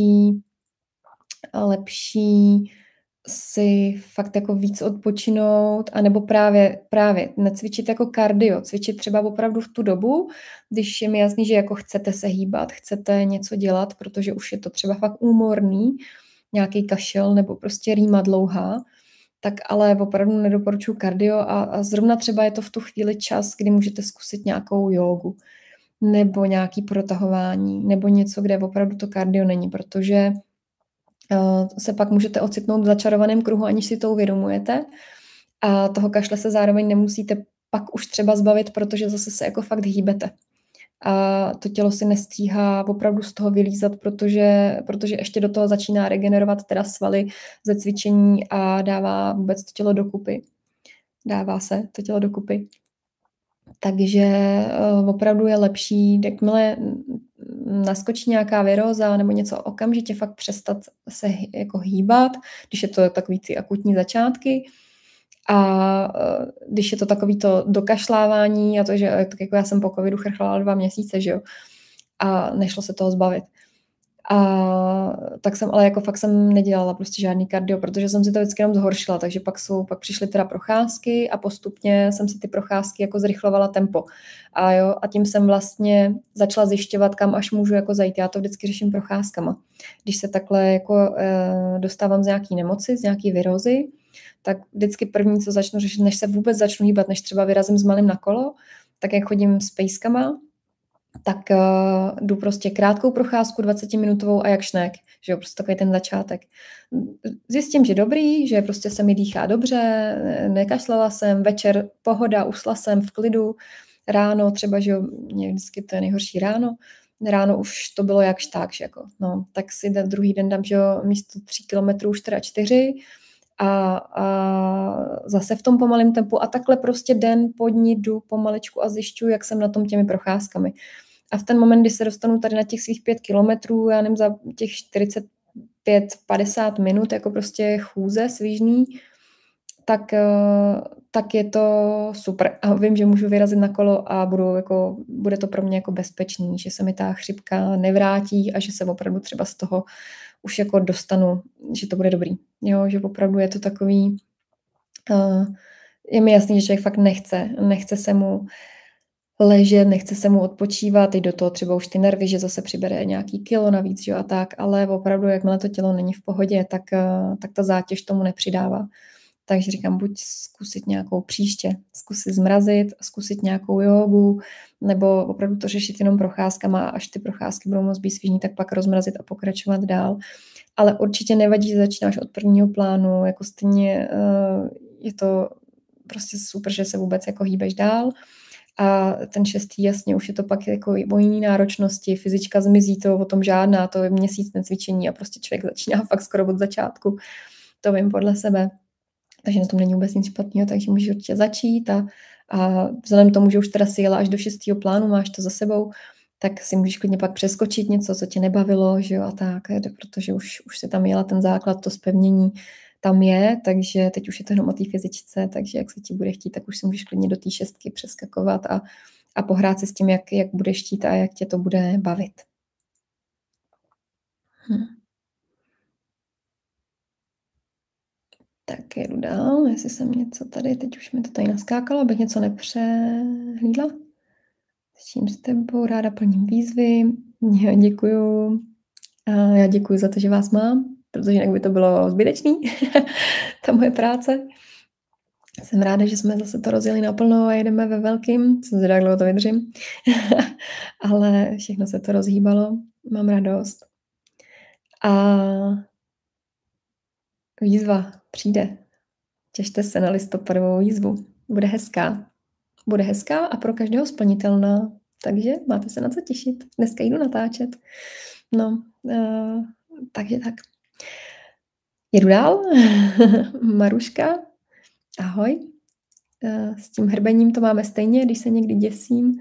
lepší si fakt jako víc odpočinout, anebo právě necvičit jako kardio, cvičit třeba opravdu v tu dobu, když je mi jasný, že jako chcete se hýbat, chcete něco dělat, protože už je to třeba fakt úmorný, nějaký kašel nebo prostě rýma dlouhá, tak ale opravdu nedoporučuji kardio a zrovna třeba je to v tu chvíli čas, kdy můžete zkusit nějakou jógu nebo nějaký protahování nebo něco, kde opravdu to kardio není, protože se pak můžete ocitnout v začarovaném kruhu, aniž si to uvědomujete. A toho kašle se zároveň nemusíte pak už třeba zbavit, protože zase se jako fakt hýbete. A to tělo si nestíhá opravdu z toho vylízat, protože ještě do toho začíná regenerovat teda svaly ze cvičení a dává vůbec to tělo dokupy. Dává se to tělo dokupy. Takže opravdu je lepší, jakmile naskočí nějaká viróza nebo něco, okamžitě fakt přestat se jako hýbat, když je to takový ty akutní začátky. A když je to takový to dokašlávání a to, že tak jako já jsem po covidu chrchlala 2 měsíce, že jo, a nešlo se toho zbavit. A tak jsem, ale jako fakt jsem nedělala prostě žádný kardio, protože jsem si to vždycky jenom zhoršila, takže pak přišly teda procházky a postupně jsem si ty procházky jako zrychlovala tempo. A tím jsem vlastně začala zjišťovat, kam až můžu jako zajít. Já to vždycky řeším procházkama. Když se takhle jako dostávám z nějaký nemoci, z nějaký virózy, tak vždycky první, co začnu řešit, než se vůbec začnu hýbat, než třeba vyrazím s malým na kolo, tak jak chodím s pejskama, tak jdu prostě krátkou procházku 20minutovou a jak šnek, že jo, prostě takový ten začátek. Zjistím, že dobrý, že prostě se mi dýchá dobře, nekašlala jsem, večer pohoda, usla jsem v klidu, ráno třeba, že jo, mě vždycky to je nejhorší ráno už to bylo jak štákž, jako, no, tak si druhý den dám, že jo, místo 3 kilometrů už teda 4 a zase v tom pomalém tempu a takhle prostě den po dní jdu pomaličku a zjišťuji, jak jsem na tom těmi procházkami. A v ten moment, kdy se dostanu tady na těch svých 5 kilometrů, já nevím, za těch 45-50 minut, jako prostě chůze svižný, tak je to super. A vím, že můžu vyrazit na kolo a bude to pro mě jako bezpečný, že se mi ta chřipka nevrátí a že se opravdu třeba z toho už jako dostanu, že to bude dobrý. Jo, že opravdu je to takový, je mi jasný, že člověk fakt nechce se mu ležet, nechce se mu odpočívat, teď do toho třeba už ty nervy, že zase přibere nějaký kilo navíc, že jo, a tak, ale opravdu, jakmile to tělo není v pohodě, tak ta zátěž tomu nepřidává. Takže říkám, buď zkusit nějakou příště, zkusit zmrazit, zkusit nějakou jógu, nebo opravdu to řešit jenom procházkama a až ty procházky budou moc být svižní, tak pak rozmrazit a pokračovat dál. Ale určitě nevadí, že začínáš od prvního plánu, jako stejně je to prostě super, že se vůbec jako hýbeš dál. A ten 6. jasně, už je to pak jako o jiný náročnosti, fyzička zmizí, to o tom žádná, to je měsíc necvičení a prostě člověk začíná fakt skoro od začátku. To vím podle sebe. Takže na tom není vůbec nic špatného, takže můžeš určitě začít a vzhledem k tomu, že už teda si jela až do 6. plánu, máš to za sebou, tak si můžeš klidně pak přeskočit něco, co tě nebavilo, že jo, a tak, protože už se tam jela ten základ, to zpevnění tam je, takže teď už je to jenom o té fyzičce, takže jak se ti bude chtít, tak už si můžeš klidně do té 6. přeskakovat a pohrát si s tím, jak budeš chtít a jak tě to bude bavit. Tak jedu dál, jestli jsem něco tady, teď už mi to tady naskákalo, abych něco nepřehlídla. S čím s tebou ráda plním výzvy. Já děkuju. A já děkuji za to, že vás mám, protože jinak by to bylo zbytečný, ta moje práce. Jsem ráda, že jsme zase to rozjeli naplno a jedeme ve velkým, co si tak dlouho to vydržím. Ale všechno se to rozhýbalo, mám radost. A výzva přijde. Těšte se na listopadovou výzvu. Bude hezká. Bude hezká a pro každého splnitelná. Takže máte se na co těšit. Dneska jdu natáčet. No, takže tak. Jedu dál. Maruška. Ahoj. S tím hrbením to máme stejně, když se někdy děsím,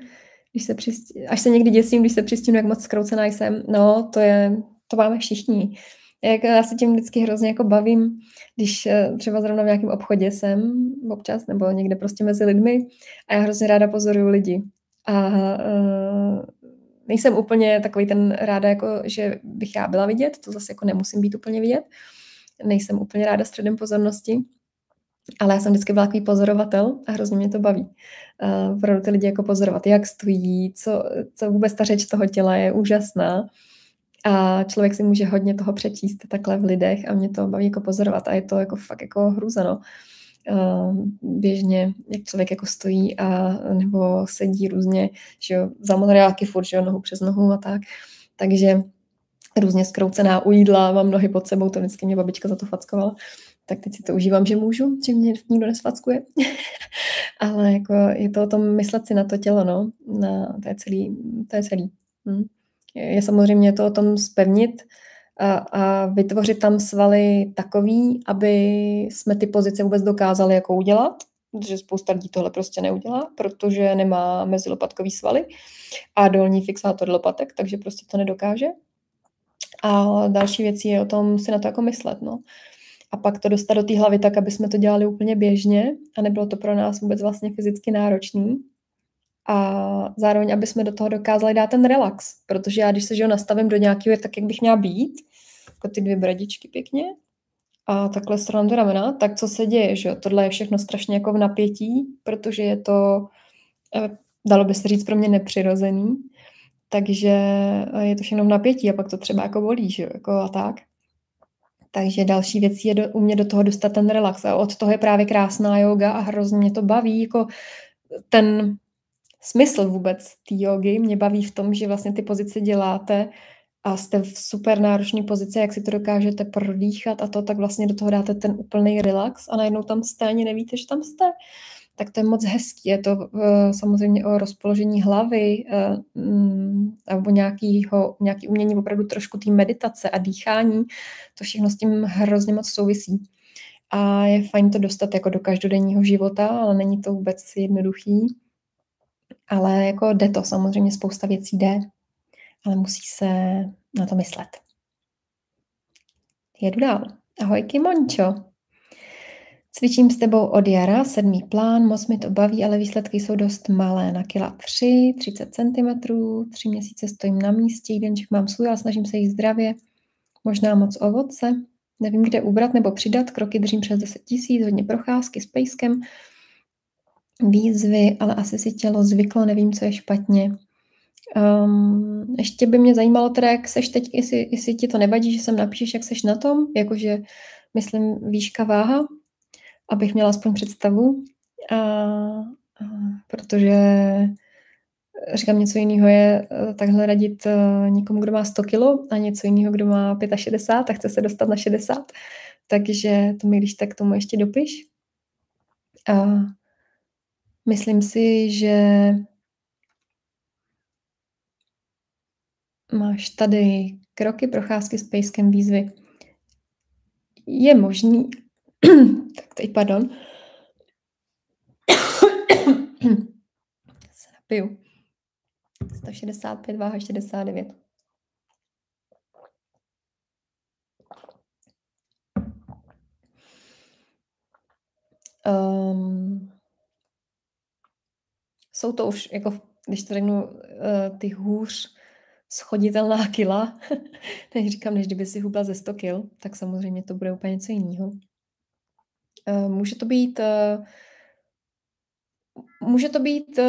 když se přistínu, jak moc zkroucená jsem. No, to máme všichni. Já se tím vždycky hrozně jako bavím, když třeba zrovna v nějakém obchodě jsem občas, nebo někde prostě mezi lidmi a já hrozně ráda pozoruju lidi. A nejsem úplně takový ten ráda, jako, že bych já byla vidět, to zase jako nemusím být úplně vidět. Nejsem úplně ráda středem pozornosti, ale já jsem vždycky byla takový pozorovatel a hrozně mě to baví. Opravdu ty lidi jako pozorovat, jak stojí, co vůbec ta řeč toho těla je úžasná. A člověk si může hodně toho přečíst takhle v lidech a mě to baví jako pozorovat a je to jako fakt jako hrůza, no. Běžně, jak člověk jako stojí a nebo sedí různě, že jo, za modráky furt, že jo, nohu přes nohu a tak. Takže různě zkroucená u jídla, mám nohy pod sebou, to vždycky mě babička za to fackovala. Tak teď si to užívám, že můžu, že mě nikdo nesfackuje. Ale jako je to o tom myslet si na to tělo, no. To je celý. Je samozřejmě to o tom zpevnit a vytvořit tam svaly takový, aby jsme ty pozice vůbec dokázali jako udělat, protože spousta lidí tohle prostě neudělá, protože nemá mezilopatkový svaly a dolní fixátor lopatek, takže prostě to nedokáže. A další věc je o tom si na to jako myslet, no. A pak to dostat do té hlavy tak, aby jsme to dělali úplně běžně a nebylo to pro nás vůbec vlastně fyzicky náročný. A zároveň, aby jsme do toho dokázali dát ten relax, protože já, když se že nastavím do nějakého, tak jak bych měla být, jako ty 2 bradičky pěkně a takhle stranu do ramena, tak co se děje, že jo? Tohle je všechno strašně jako v napětí, protože je to, dalo by se říct, pro mě nepřirozený, takže je to všechno v napětí a pak to třeba jako bolí, že jo? Jako a tak. Takže další věc je umět do toho dostat ten relax a od toho je právě krásná yoga a hrozně mě to baví, jako ten smysl vůbec té jogy mě baví v tom, že vlastně ty pozice děláte a jste v super náročné pozici, jak si to dokážete prodýchat a to, tak vlastně do toho dáte ten úplný relax a najednou tam jste, ani nevíte, že tam jste. Tak to je moc hezký. Je to samozřejmě o rozpoložení hlavy nebo nějaký umění opravdu trošku té meditace a dýchání. To všechno s tím hrozně moc souvisí. A je fajn to dostat jako do každodenního života, ale není to vůbec jednoduchý. Ale jako jde to, samozřejmě spousta věcí jde, ale musí se na to myslet. Jedu dál. Ahoj, Kimončo. Cvičím s tebou od jara, 7. plán, moc mi to baví, ale výsledky jsou dost malé. Na kila 3, 30 cm, 3 měsíce stojím na místě, jídelníček mám svůj, ale snažím se jíst zdravě, možná moc ovoce. Nevím, kde ubrat nebo přidat, kroky držím přes 10 000, hodně procházky s pejskem, výzvy, ale asi si tělo zvyklo, nevím, co je špatně. Ještě by mě zajímalo teda, jak seš teď, jestli ti to nevadí, že sem napíšeš, jak seš na tom, jakože myslím výška, váha, abych měla aspoň představu, protože říkám, něco jiného je takhle radit někomu, kdo má 100 kilo a něco jiného, kdo má 65 a chce se dostat na 60, takže to mi když tak tomu ještě dopiš. Myslím si, že máš tady kroky, procházky s pejskem, výzvy. Je možný, tak teď pardon, se napiju. 165, váha 69. Jsou to už, jako, když to řeknu, ty hůř schoditelná kila, než říkám, než kdyby si hubla ze 100 kil, tak samozřejmě to bude úplně něco jiného. Může to být, může to být,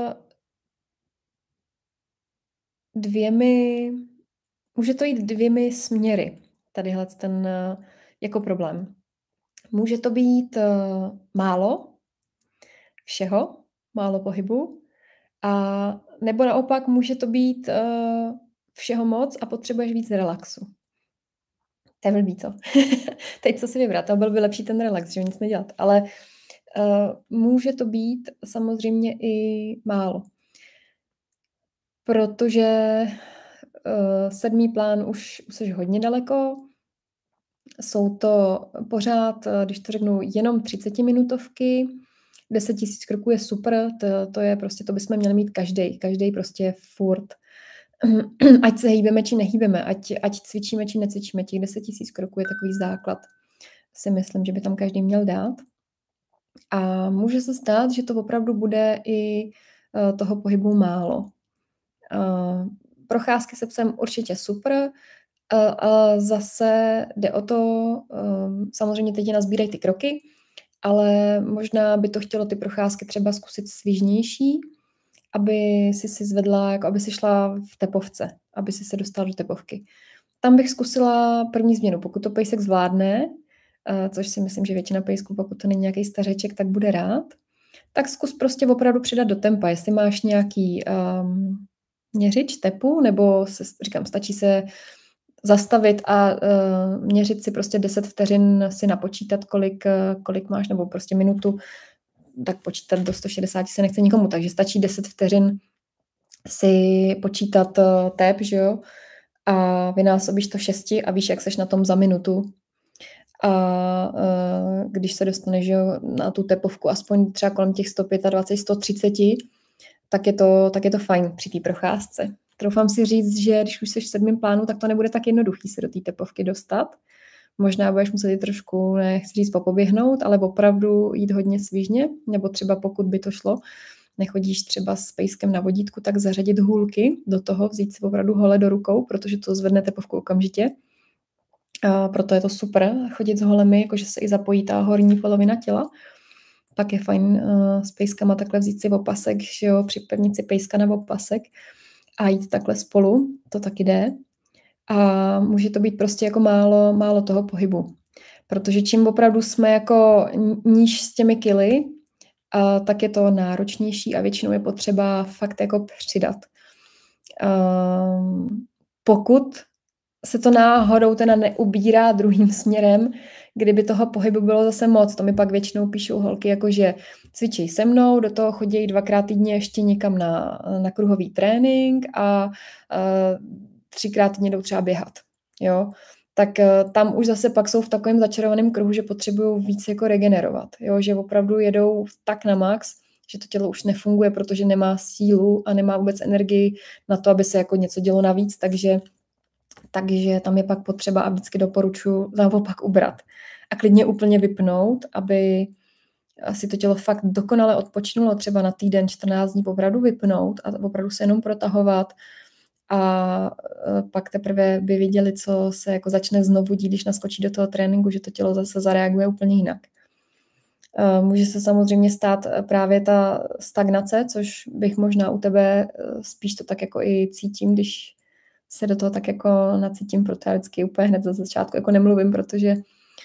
dvěmi může to jít dvěmi směry, tadyhle ten, jako problém. Může to být, málo všeho, málo pohybu, a nebo naopak může to být, všeho moc a potřebuješ víc relaxu. To je blbý, co? Teď co si vybrat? To byl by lepší ten relax, že nic nedělat, ale, může to být samozřejmě i málo. Protože, 7. plán už seš hodně daleko. Jsou to pořád, když to řeknu, jenom 30minutovky. 10 000 kroků je super, to je prostě, to bychom měli mít každý prostě furt. Ať se hýbeme, či nehýbeme, ať cvičíme, či necvičíme, těch 10 000 kroků je takový základ. Si myslím, že by tam každý měl dát. A může se stát, že to opravdu bude i toho pohybu málo. Procházky se psem určitě super, a zase jde o to, samozřejmě teď nazbírají ty kroky, ale možná by to chtělo ty procházky třeba zkusit svižnější, aby si zvedla, jako aby si šla v tepovce, aby si se dostala do tepovky. Tam bych zkusila první změnu, pokud to pejsek zvládne, což si myslím, že většina pejsků, pokud to není nějaký stařeček, tak bude rád, tak zkus prostě opravdu přidat do tempa. Jestli máš nějaký měřič tepu, nebo říkám, stačí se zastavit a měřit si prostě 10 vteřin, si napočítat, kolik máš, nebo prostě minutu, tak počítat do 160 se nechce nikomu, takže stačí 10 vteřin si počítat tep, že jo, a vynásobíš to 6 a víš, jak seš na tom za minutu. A když se dostaneš, že jo, na tu tepovku aspoň třeba kolem těch 125, 130, tak je to fajn při té procházce. Troufám si říct, že když už jsi v 7. plánu, tak to nebude tak jednoduchý se do té tepovky dostat. Možná budeš muset i trošku, nechci říct popoběhnout, ale opravdu jít hodně svižně, nebo třeba pokud by to šlo, nechodíš třeba s pejskem na vodítku, tak zařadit hůlky do toho, vzít si opravdu hole do rukou, protože to zvedne tepovku okamžitě. A proto je to super chodit s holemi, jakože se i zapojí ta horní polovina těla. Pak je fajn s pejskama takhle vzít si opasek, že jo, připevnit si pejska na opasek a jít takhle spolu, to taky jde. A může to být prostě jako málo toho pohybu. Protože čím opravdu jsme jako níž s těmi kily, tak je to náročnější a většinou je potřeba fakt jako přidat. Pokud se to náhodou teda neubírá druhým směrem, kdyby toho pohybu bylo zase moc, to mi pak většinou píšou holky, jakože cvičí se mnou, do toho chodí 2krát týdně ještě někam na kruhový trénink a 3krát týdně jdou třeba běhat, jo. Tak tam už zase pak jsou v takovém začarovaném kruhu, že potřebují víc jako regenerovat, jo, že opravdu jedou tak na max, že to tělo už nefunguje, protože nemá sílu a nemá vůbec energii na to, aby se jako něco dělo navíc, takže tam je pak potřeba a vždycky doporučuji naopak ubrat a klidně úplně vypnout, aby si to tělo fakt dokonale odpočinulo, třeba na týden, 14 dní opravdu vypnout a opravdu se jenom protahovat a pak teprve by viděli, co se jako začne znovu dít, když naskočí do toho tréninku, že to tělo zase zareaguje úplně jinak. Může se samozřejmě stát právě ta stagnace, což bych možná u tebe spíš to tak jako i cítím, když se do toho tak jako nacítím, proto já vždycky úplně hned za začátku jako nemluvím, protože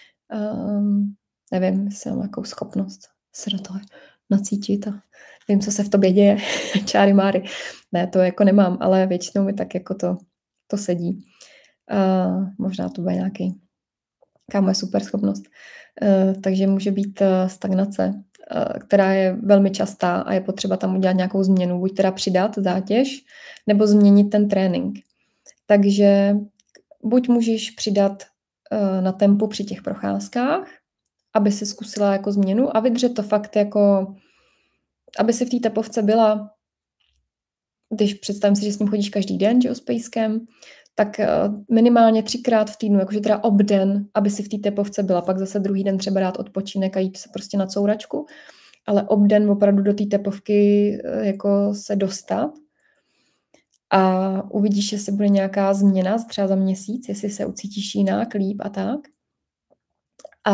nevím, jestli mám nějakou schopnost se do toho nacítit a vím, co se v tobě děje, čáry máry. Ne, to jako nemám, ale většinou mi tak jako to sedí. Možná to bude nějaký moje super schopnost. Takže může být stagnace, která je velmi častá a je potřeba tam udělat nějakou změnu, buď teda přidat zátěž, nebo změnit ten trénink. Takže buď můžeš přidat na tempu při těch procházkách, aby si zkusila jako změnu a vydržet to fakt jako, aby si v té tepovce byla, když představím si, že s ním chodíš každý den, že s pejskem, tak minimálně 3krát v týdnu, jakože teda obden, aby si v té tepovce byla, pak zase druhý den třeba dát odpočinek a jít se prostě na couračku, ale obden opravdu do té tepovky jako se dostat a uvidíš, jestli bude nějaká změna třeba za měsíc, jestli se ucítíš jinak, líp a tak. A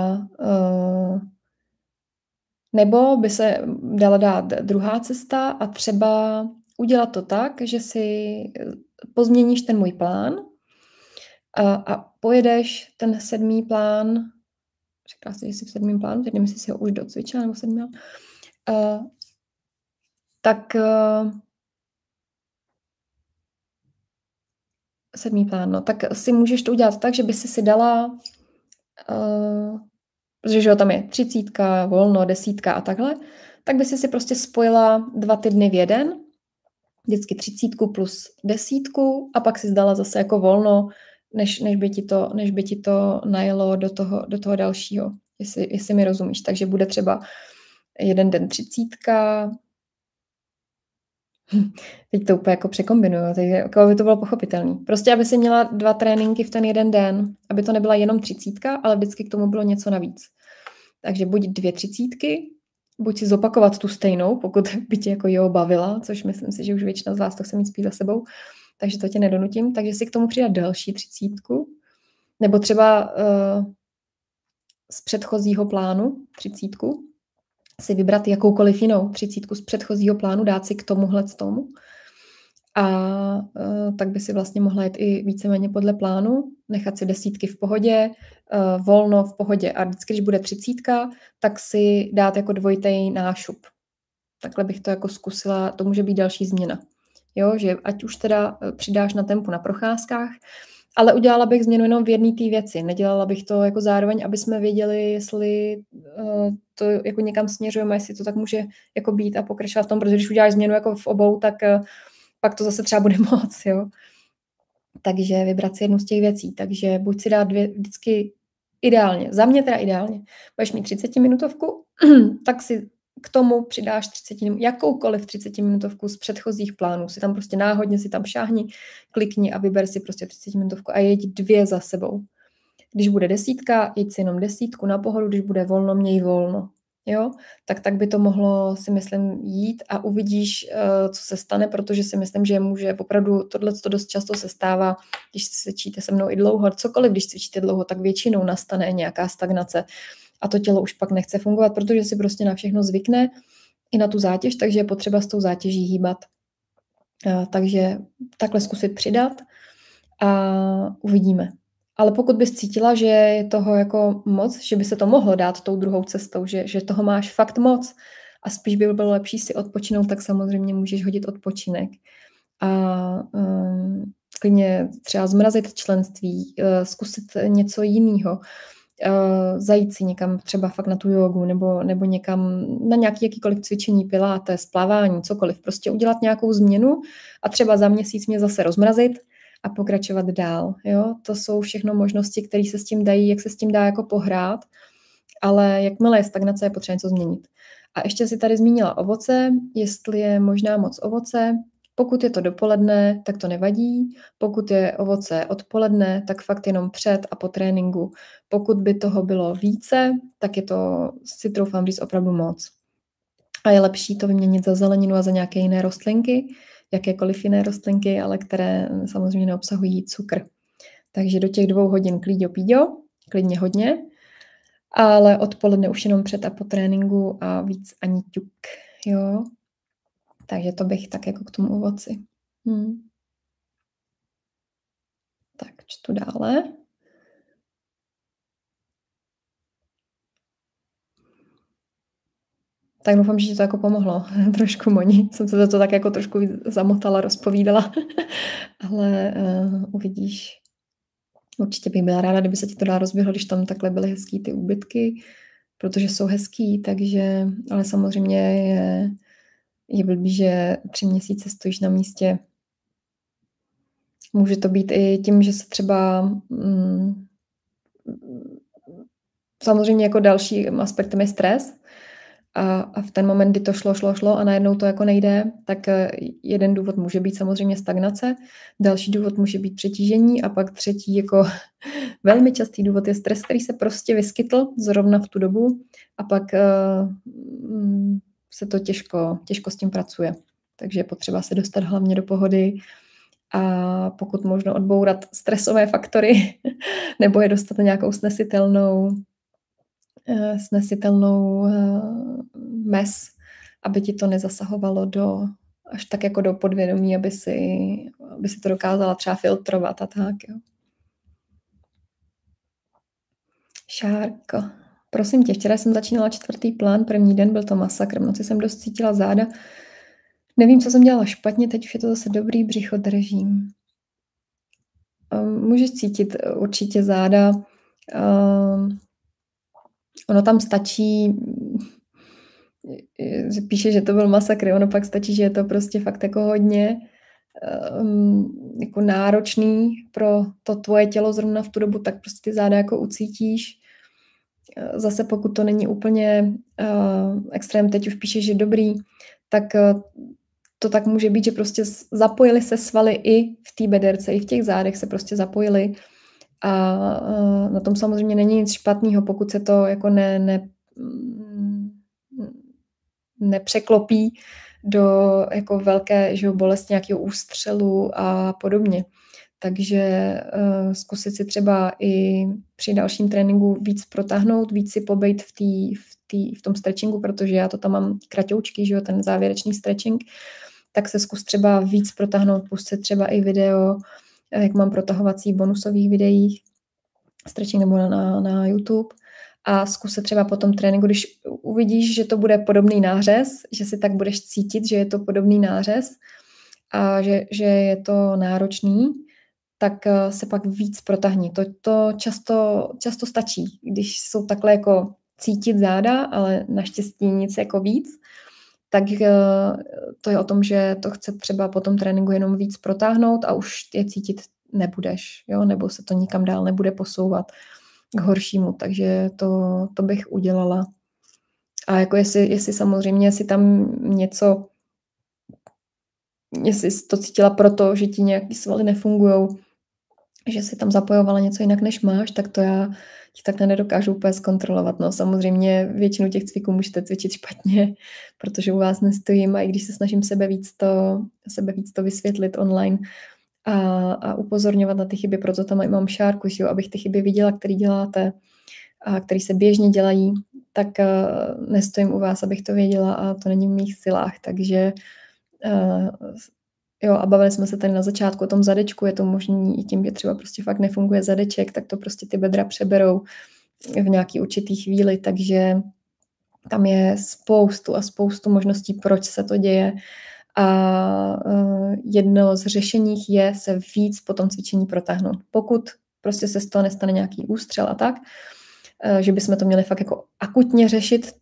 nebo by se dala dát druhá cesta a třeba udělat to tak, že si pozměníš ten můj plán a pojedeš ten 7. plán, řekla jsi, že jsi v 7. plánu, teď nevím, jestli jsi ho už docvičila nebo 7. Tak 7. plán, no, tak si můžeš to udělat tak, že by si dala, protože jo, tam je 30, volno, 10 a takhle, tak by si prostě spojila 2 týdny v jeden, vždycky 30 plus 10 a pak si zdala zase jako volno, než by ti to najelo do toho dalšího, jestli mi rozumíš. Takže bude třeba jeden den 30, teď to úplně jako překombinuju, takže jako aby to bylo pochopitelné. Prostě, aby si měla 2 tréninky v ten jeden den, aby to nebyla jenom 30, ale vždycky k tomu bylo něco navíc. Takže buď 2 30, buď si zopakovat tu stejnou, pokud by tě jako bavila, což myslím si, že už většina z vás to chce mít spíš za sebou, takže to tě nedonutím, takže si k tomu přidat další 30, nebo třeba z předchozího plánu 30, si vybrat jakoukoliv jinou 30 z předchozího plánu, dát si k tomuhle tomu. A tak by si vlastně mohla jít i víceméně podle plánu, nechat si 10 v pohodě, volno v pohodě. A vždycky, když bude 30, tak si dát jako dvojitý nášup. Takhle bych to jako zkusila, to může být další změna. Jo, že ať už teda přidáš na tempu na procházkách, ale udělala bych změnu jenom v jedné té věci. Nedělala bych to jako zároveň, aby jsme věděli, jestli to jako někam směřujeme, jestli to tak může jako být a pokračovat v tom, protože když uděláš změnu jako v obou, tak pak to zase třeba bude moc, jo. Takže vybrat si jednu z těch věcí. Takže buď si dát 2 vždycky ideálně, za mě teda ideálně, budeš mít 30-minutovku, tak si k tomu přidáš jakoukoliv 30-minutovku z předchozích plánů. Si tam prostě náhodně si tam šáhni, klikni a vyber si prostě 30-minutovku a jeď 2 za sebou. Když bude 10, jeď si jenom 10 na pohodu, když bude volno, měj volno. Jo? Tak by to mohlo, si myslím, jít a uvidíš, co se stane, protože si myslím, že může opravdu tohleto dost často se stává, když cvičíte se mnou i dlouho, cokoliv, když cvičíte dlouho, tak většinou nastane nějaká stagnace a to tělo už pak nechce fungovat, protože si prostě na všechno zvykne, i na tu zátěž, takže je potřeba s tou zátěží hýbat. Takže takhle zkusit přidat a uvidíme. Ale pokud bys cítila, že je toho jako moc, že by se to mohlo dát tou druhou cestou, že toho máš fakt moc a spíš by bylo lepší si odpočinout, tak samozřejmě můžeš hodit odpočinek. A klidně třeba zmrazit členství, zkusit něco jiného, zajít si někam třeba fakt na tu jogu nebo někam na nějaký jakýkoliv cvičení, pilates, plavání, cokoliv. Prostě udělat nějakou změnu a třeba za měsíc mě zase rozmrazit a pokračovat dál. Jo? To jsou všechno možnosti, které se s tím dají, jak se s tím dá jako pohrát, ale jakmile je stagnace, je potřeba něco změnit. A ještě si tady zmínila ovoce, jestli je možná moc ovoce. Pokud je to dopoledne, tak to nevadí. Pokud je ovoce odpoledne, tak fakt jenom před a po tréninku. Pokud by toho bylo více, tak je to, si troufám říct, opravdu moc. A je lepší to vyměnit za zeleninu a za nějaké jiné rostlinky, jakékoliv jiné rostlinky, ale které samozřejmě neobsahují cukr. Takže do těch 2 hodin klíďo-píďo, klidně hodně, ale odpoledne už jenom před a po tréninku a víc ani ťuk, jo. Takže to bych tak jako k tomu ovoci. Tak čtu dále. Tak doufám, že ti to jako pomohlo. Trošku Moni. Jsem se za to tak jako trošku zamotala, rozpovídala. Ale uvidíš. Určitě bych byla ráda, kdyby se ti to dál rozběhlo, když tam takhle byly hezký ty úbytky, protože jsou hezký, takže, ale samozřejmě je blbý, že 3 měsíce stojíš na místě. Může to být i tím, že se třeba samozřejmě jako dalším aspektem je stres a v ten moment, kdy to šlo a najednou to jako nejde, tak jeden důvod může být samozřejmě stagnace, další důvod může být přetížení a pak třetí jako velmi častý důvod je stres, který se prostě vyskytl zrovna v tu dobu a pak se to těžko s tím pracuje. Takže je potřeba se dostat hlavně do pohody a pokud možno odbourat stresové faktory nebo je dostat na nějakou snesitelnou snesitelnou mez, aby ti to nezasahovalo až tak jako do podvědomí, aby si to dokázala třeba filtrovat a tak. Jo. Šárko. Prosím tě, včera jsem začínala 4. plán, první den byl to masakr, v noci jsem dost cítila záda. Nevím, co jsem dělala špatně, teď už je to zase dobrý, břicho držím. Můžeš cítit určitě záda. Ono tam stačí, píše, že to byl masakr, ono pak stačí, že je to prostě fakt jako hodně jako náročný pro to tvoje tělo zrovna v tu dobu, tak prostě ty záda jako ucítíš. Zase pokud to není úplně extrém, teď už píše, že dobrý, tak to tak může být, že prostě zapojily se svaly i v té bederce, i v těch zádech se prostě zapojily a na tom samozřejmě není nic špatného, pokud se to jako nepřeklopí do jako velké bolesti nějakého ústřelu a podobně. Takže zkusit si třeba i při dalším tréninku víc protáhnout, víc si pobejt v tom stretchingu, protože já to tam mám kratoučky, že jo, ten závěrečný stretching, tak se zkus třeba víc protáhnout, pust si třeba i video, jak mám protahovací bonusových videích, stretching nebo na YouTube, a zkus se třeba po tom tréninku, když uvidíš, že to bude podobný nářez, že si tak budeš cítit, že je to podobný nářez a že je to náročný, tak se pak víc protahni. To často stačí, když jsou takhle jako cítit záda, ale naštěstí nic jako víc, tak to je o tom, že to chce třeba po tom tréninku jenom víc protáhnout a už je cítit nebudeš, jo? Nebo se to nikam dál nebude posouvat k horšímu, takže to bych udělala. A jako jestli samozřejmě si tam něco, jestli jsi to cítila proto, že ti nějaký svaly nefungujou, že si tam zapojovala něco jinak, než máš, tak to já ti takhle nedokážu úplně zkontrolovat. No samozřejmě většinu těch cviků můžete cvičit špatně, protože u vás nestojím a i když se snažím sebe víc to vysvětlit online a upozorňovat na ty chyby, proto tam mám šárku, jo, abych ty chyby viděla, které děláte a které se běžně dělají, tak nestojím u vás, abych to věděla a to není v mých silách, takže jo, a bavili jsme se tady na začátku o tom zadečku, je to možný i tím, že třeba prostě fakt nefunguje zadeček, tak to prostě ty bedra přeberou v nějaký určitý chvíli, takže tam je spoustu možností, proč se to děje. A jedno z řešení je se víc po tom cvičení protáhnout. Pokud prostě se z toho nestane nějaký ústřel a tak, že bychom to měli fakt jako akutně řešit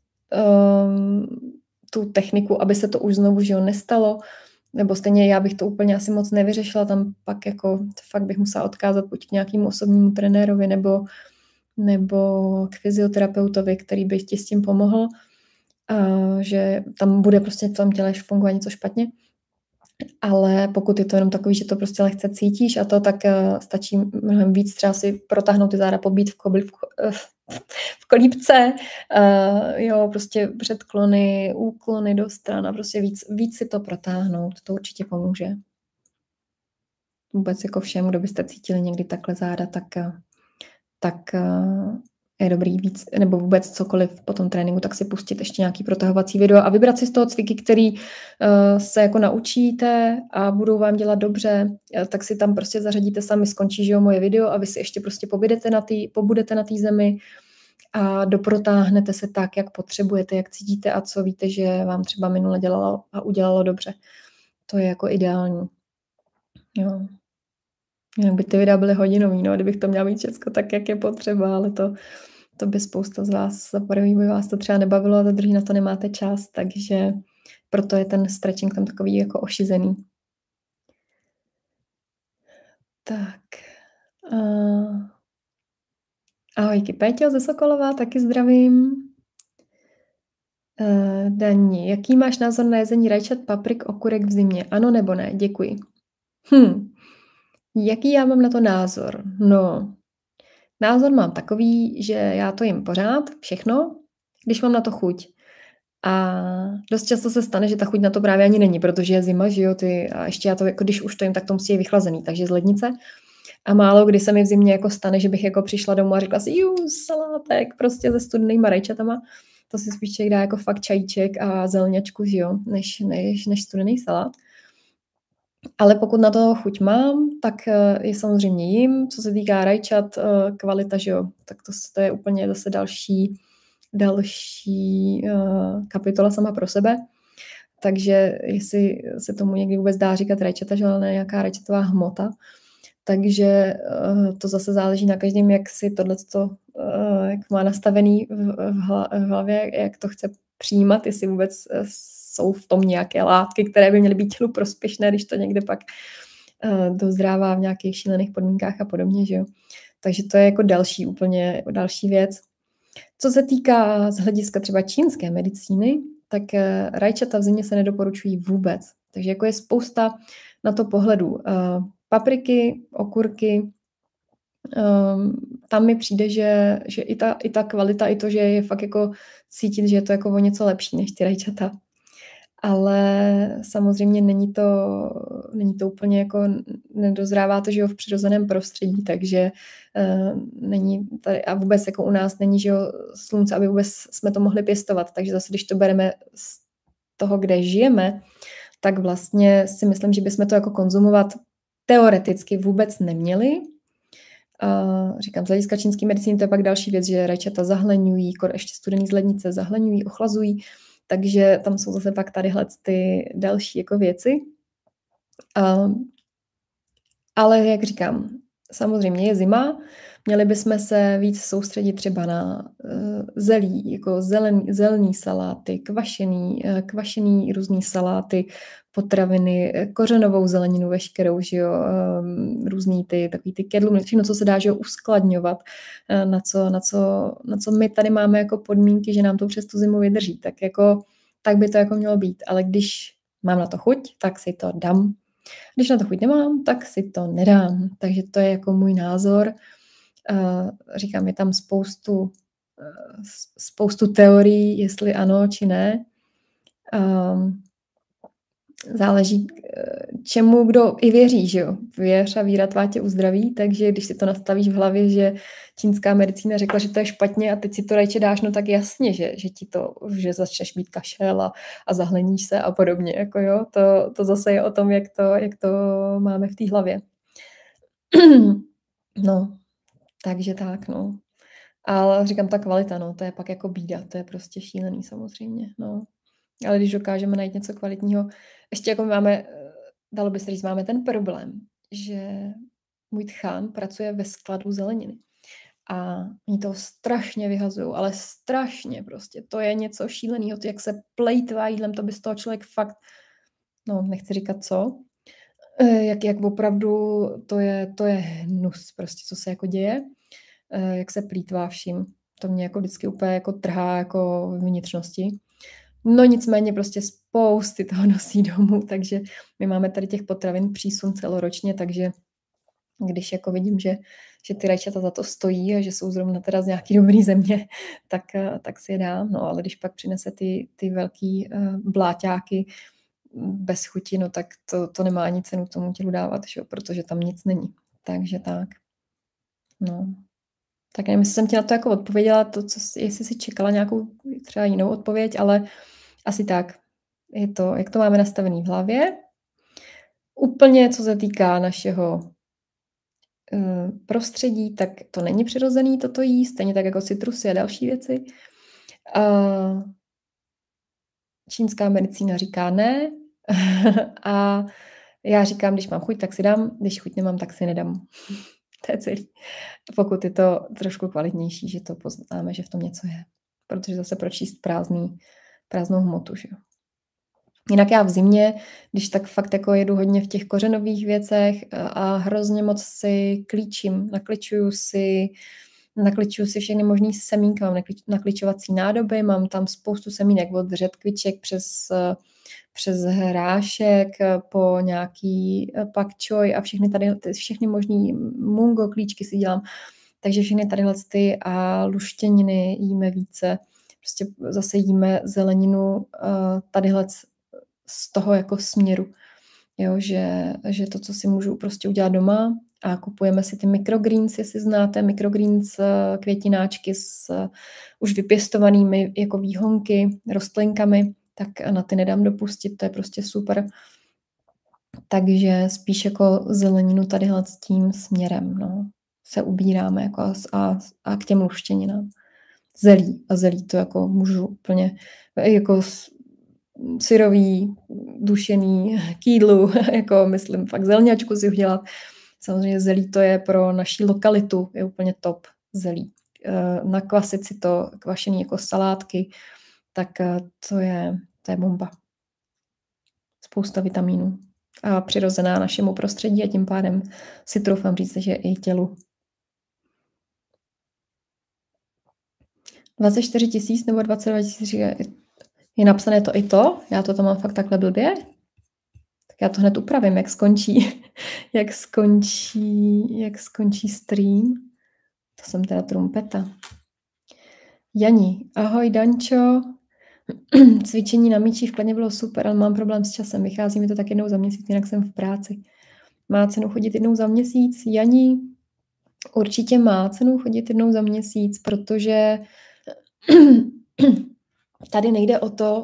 tu techniku, aby se to už znovu nestalo, nebo stejně já bych to úplně asi moc nevyřešila, tam pak jako fakt bych musela odkázat buď k nějakému osobnímu trenérovi nebo k fyzioterapeutovi, který by ti s tím pomohl, že tam bude prostě v tom těle fungovat něco špatně. Ale pokud je to jenom takový, že to prostě lehce cítíš a to, tak stačí mnohem víc třeba si protáhnout ty záda, pobít v kolípce, jo, prostě předklony, úklony do stran a prostě víc si to protáhnout, to určitě pomůže. Vůbec jako všem, kdo byste cítili někdy takhle záda, tak je dobrý víc, nebo vůbec cokoliv po tom tréninku, tak si pustit ještě nějaký protahovací video a vybrat si z toho cviky, který se jako naučíte a budou vám dělat dobře, tak si tam prostě zařadíte sami, skončí, že jo, moje video a vy si ještě prostě pobudete na té zemi a doprotáhnete se tak, jak potřebujete, jak cítíte a co víte, že vám třeba minule dělalo a udělalo dobře. To je jako ideální. Jo. Jinak by ty videa byly hodinový, no, kdybych to měla mít všechno tak, jak je potřeba, ale to by spousta z vás, za první by vás to třeba nebavilo a za druhý na to nemáte čas, takže proto je ten stretching tam takový jako ošizený. Tak. Ahojky, Péťo ze Sokolova, taky zdravím. Dani, jaký máš názor na jezení rajčat, paprik, okurek v zimě? Ano nebo ne? Děkuji. Jaký já mám na to názor? No, názor mám takový, že já to jim pořád, všechno, když mám na to chuť. A dost často se stane, že ta chuť na to právě ani není, protože je zima, že jo, a ještě já to, jako když už to jim, tak to musí je vychlazený, takže z lednice. A málo kdy se mi v zimě jako stane, že bych jako přišla domů a řekla si: salátek prostě se studenýma rajčatama." To si spíš člověk dá jako fakt čajíček a zelňačku, že jo, než studený salát. Ale pokud na to chuť mám, tak je samozřejmě jím. Co se týká rajčat, kvalita, že jo, tak to je úplně zase další kapitola sama pro sebe. Takže jestli se tomu někdy vůbec dá říkat rajčata, že ale ne nějaká rajčatová hmota. Takže to zase záleží na každém, jak si tohleto, jak má nastavený v hlavě, jak to chce přijímat, jestli vůbec jsou v tom nějaké látky, které by měly být tělu prospěšné, když to někde pak dozrává v nějakých šílených podmínkách a podobně, že jo. Takže to je jako další věc. Co se týká z hlediska třeba čínské medicíny, tak rajčata v zimě se nedoporučují vůbec. Takže jako je spousta na to pohledu. Papriky, okurky, tam mi přijde, že i ta kvalita, i to, že je fakt jako cítit, že je to jako o něco lepší než ty rajčata. Ale samozřejmě není to úplně jako, nedozrává to, že jo, v přirozeném prostředí, takže není tady, a vůbec jako u nás není, že jo, slunce, aby vůbec jsme to mohli pěstovat, takže zase, když to bereme z toho, kde žijeme, tak vlastně si myslím, že bychom to jako konzumovat teoreticky vůbec neměli. Říkám, z hlediska čínské medicíny to je pak další věc, že rajčata zahleňují, ještě studený z lednice zahleňují, ochlazují, takže tam jsou zase pak tadyhle ty další jako věci. Ale jak říkám, samozřejmě je zima, měli bychom se víc soustředit třeba na zelí, jako zelený saláty, kvašený různý saláty, potraviny, kořenovou zeleninu veškerou, že jo, různý takový ty kedlu, všechno, co se dá, že jo, uskladňovat, na co my tady máme jako podmínky, že nám to přes tu zimu vydrží, tak by to jako mělo být, ale když mám na to chuť, tak si to dám. Když na to chuť nemám, tak si to nedám. Takže to je jako můj názor. Říkám, je tam spoustu teorií, jestli ano, či ne. Záleží, čemu kdo i věří, že jo. Věř a víra tvá tě uzdraví, takže když si to nastavíš v hlavě, že čínská medicína řekla, že to je špatně a teď si to rajče dáš, no tak jasně, že začneš mít kašel a zahleníš se a podobně, jako jo. To zase je o tom, jak to máme v té hlavě. No, takže tak, no. Ale říkám, ta kvalita, no, to je pak jako bída, to je prostě šílený samozřejmě, no. Ale když dokážeme najít něco kvalitního, ještě jako máme, dalo by se říct, máme ten problém, že můj tchán pracuje ve skladu zeleniny. A oni to strašně vyhazují, ale strašně prostě. To je něco šíleného, jak se plejtvá jídlem, to by z toho člověk fakt, no nechci říkat co, jak opravdu to je hnus prostě, co se jako děje, jak se plýtvá vším. To mě jako vždycky úplně jako trhá jako vnitřnosti. No nicméně prostě spousty toho nosí domů, takže my máme tady těch potravin přísun celoročně, takže když jako vidím, že ty rajčata za to stojí a že jsou zrovna teda z nějaký dobrý země, tak si je dám. No ale když pak přinese ty velký bláťáky bez chuti, no tak to nemá ani cenu tomu tělu dávat, že? Protože tam nic není. Takže tak. No. Tak nevím, jestli jsem ti na to jako odpověděla, jestli si čekala nějakou třeba jinou odpověď, ale asi tak. Je to, jak to máme nastavený v hlavě. Úplně, co se týká našeho prostředí, tak to není přirozený toto jíst, stejně tak jako citrusy a další věci. Čínská medicína říká ne a já říkám, když mám chuť, tak si dám, když chuť nemám, tak si nedám. To je celý. Pokud je to trošku kvalitnější, že to poznáme, že v tom něco je. Protože zase pročíst prázdnou hmotu, že jo. Jinak já v zimě, když tak fakt jako jedu hodně v těch kořenových věcech a hrozně moc si klíčím, nakličuju si všechny možný semínka, mám nakličovací nádoby, mám tam spoustu semínek od řetkviček přes hrášek po nějaký pak čoj a všechny možný mungo klíčky si dělám. Takže všechny tadyhle a luštěniny jíme více. Prostě zase jíme zeleninu tadyhle z toho jako směru. Jo, že to, co si můžu prostě udělat doma a kupujeme si ty microgreens, jestli znáte, microgreens, květináčky s už vypěstovanými jako výhonky, rostlinkami, tak na ty nedám dopustit, to je prostě super. Takže spíš jako zeleninu tadyhle s tím směrem, no, se ubíráme jako a k těm luštěninám. Zelí to jako můžu úplně jako syrový, dušený k jídlu, jako myslím fakt zelňačku si udělat. Samozřejmě zelí to je pro naší lokalitu, je úplně top zelí. Nakvasit si to, kvašený jako salátky, tak to je bomba. Spousta vitamínů. A přirozená našemu prostředí a tím pádem si troufám říct, že i tělu. 24 000 nebo 22 000 je napsané to i to? Já to tam mám fakt takhle blbě? Tak já to hned upravím, jak skončí stream. To jsem teda trumpeta. Jani, ahoj Dančo. Cvičení na míči v plně bylo super, ale mám problém s časem. Vychází mi to tak jednou za měsíc, jinak jsem v práci. Má cenu chodit jednou za měsíc? Jani, určitě má cenu chodit jednou za měsíc, protože tady nejde o to,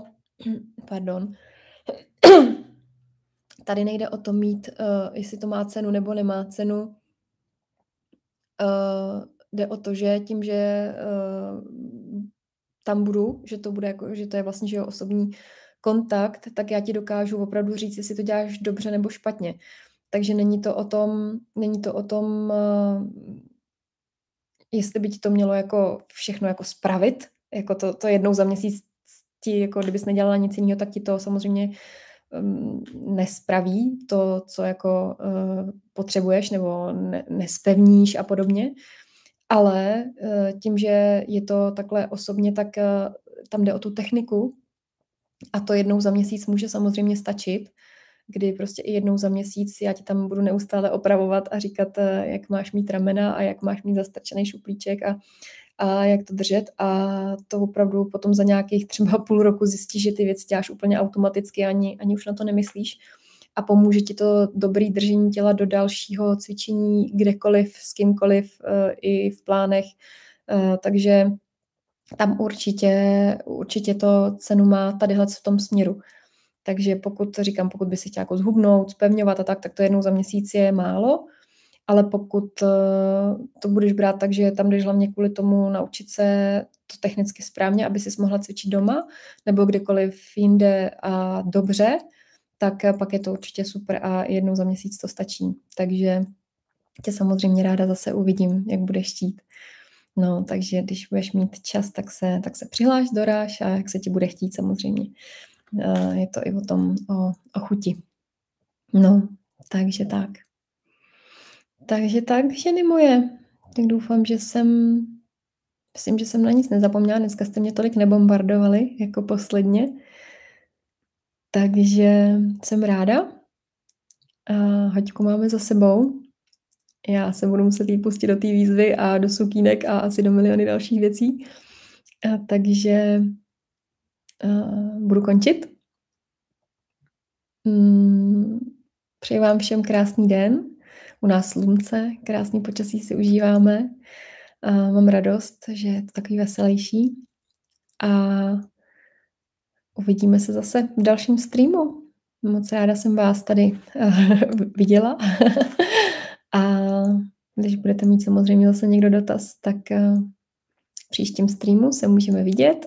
tady nejde o to mít, jestli to má cenu nebo nemá cenu. Jde o to, že tím, že tam budu, že to bude jako, že to je vlastně že osobní kontakt, tak já ti dokážu opravdu říct, jestli to děláš dobře nebo špatně. Takže není to o tom, jestli by ti to mělo jako všechno jako spravit, jako to jednou za měsíc ti, jako kdybys nedělala nic jiného, tak ti to samozřejmě nespraví to, co jako potřebuješ nebo nespevníš a podobně. Ale tím, že je to takhle osobně, tak tam jde o tu techniku a to jednou za měsíc může samozřejmě stačit, kdy prostě i jednou za měsíc já ti tam budu neustále opravovat a říkat, jak máš mít ramena a jak máš mít zastrčený šuplíček a jak to držet a to opravdu potom za nějakých třeba půl roku zjistíš, že ty věci děláš úplně automaticky, ani už na to nemyslíš a pomůže ti to dobrý držení těla do dalšího cvičení kdekoliv, s kýmkoliv, i v plánech, takže tam určitě to cenu má tadyhle v tom směru. Takže pokud by si chtěla jako zhubnout, zpevňovat a tak to jednou za měsíc je málo, ale pokud to budeš brát tak, že tam jdeš hlavně kvůli tomu naučit se to technicky správně, aby si mohla cvičit doma nebo kdekoliv jinde a dobře, tak pak je to určitě super a jednou za měsíc to stačí. Takže tě samozřejmě ráda zase uvidím, jak budeš chtít. No, takže když budeš mít čas, tak se přihláš, doráž a jak se ti bude chtít samozřejmě. Je to i o tom, o chuti. No, takže tak. Takže ženy moje. Tak doufám, myslím, že jsem na nic nezapomněla. Dneska jste mě tolik nebombardovali, jako posledně. Takže jsem ráda. Hoďku máme za sebou. Já se budu muset jí pustit do té výzvy a do sukínek a asi do miliony dalších věcí. Takže budu končit. Přeji vám všem krásný den. U nás slunce, krásný počasí si užíváme. Mám radost, že je to takový veselější. A uvidíme se zase v dalším streamu. Moc ráda jsem vás tady viděla. A když budete mít samozřejmě zase někdo dotaz, tak v příštím streamu se můžeme vidět.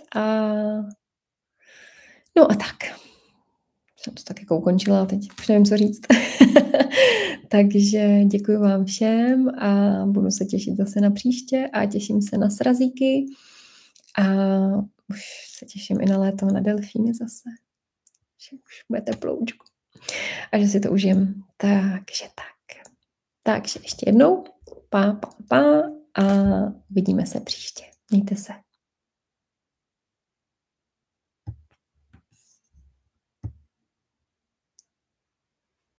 No a tak. Jsem to tak jako ukončila, teď už nevím, co říct. Takže děkuji vám všem a budu se těšit zase na příště a těším se na srazíky a už se těším i na léto, na delfíny zase. Že už bude teploučku. A že si to užijem. Takže tak. Takže ještě jednou. Pa a vidíme se příště. Mějte se.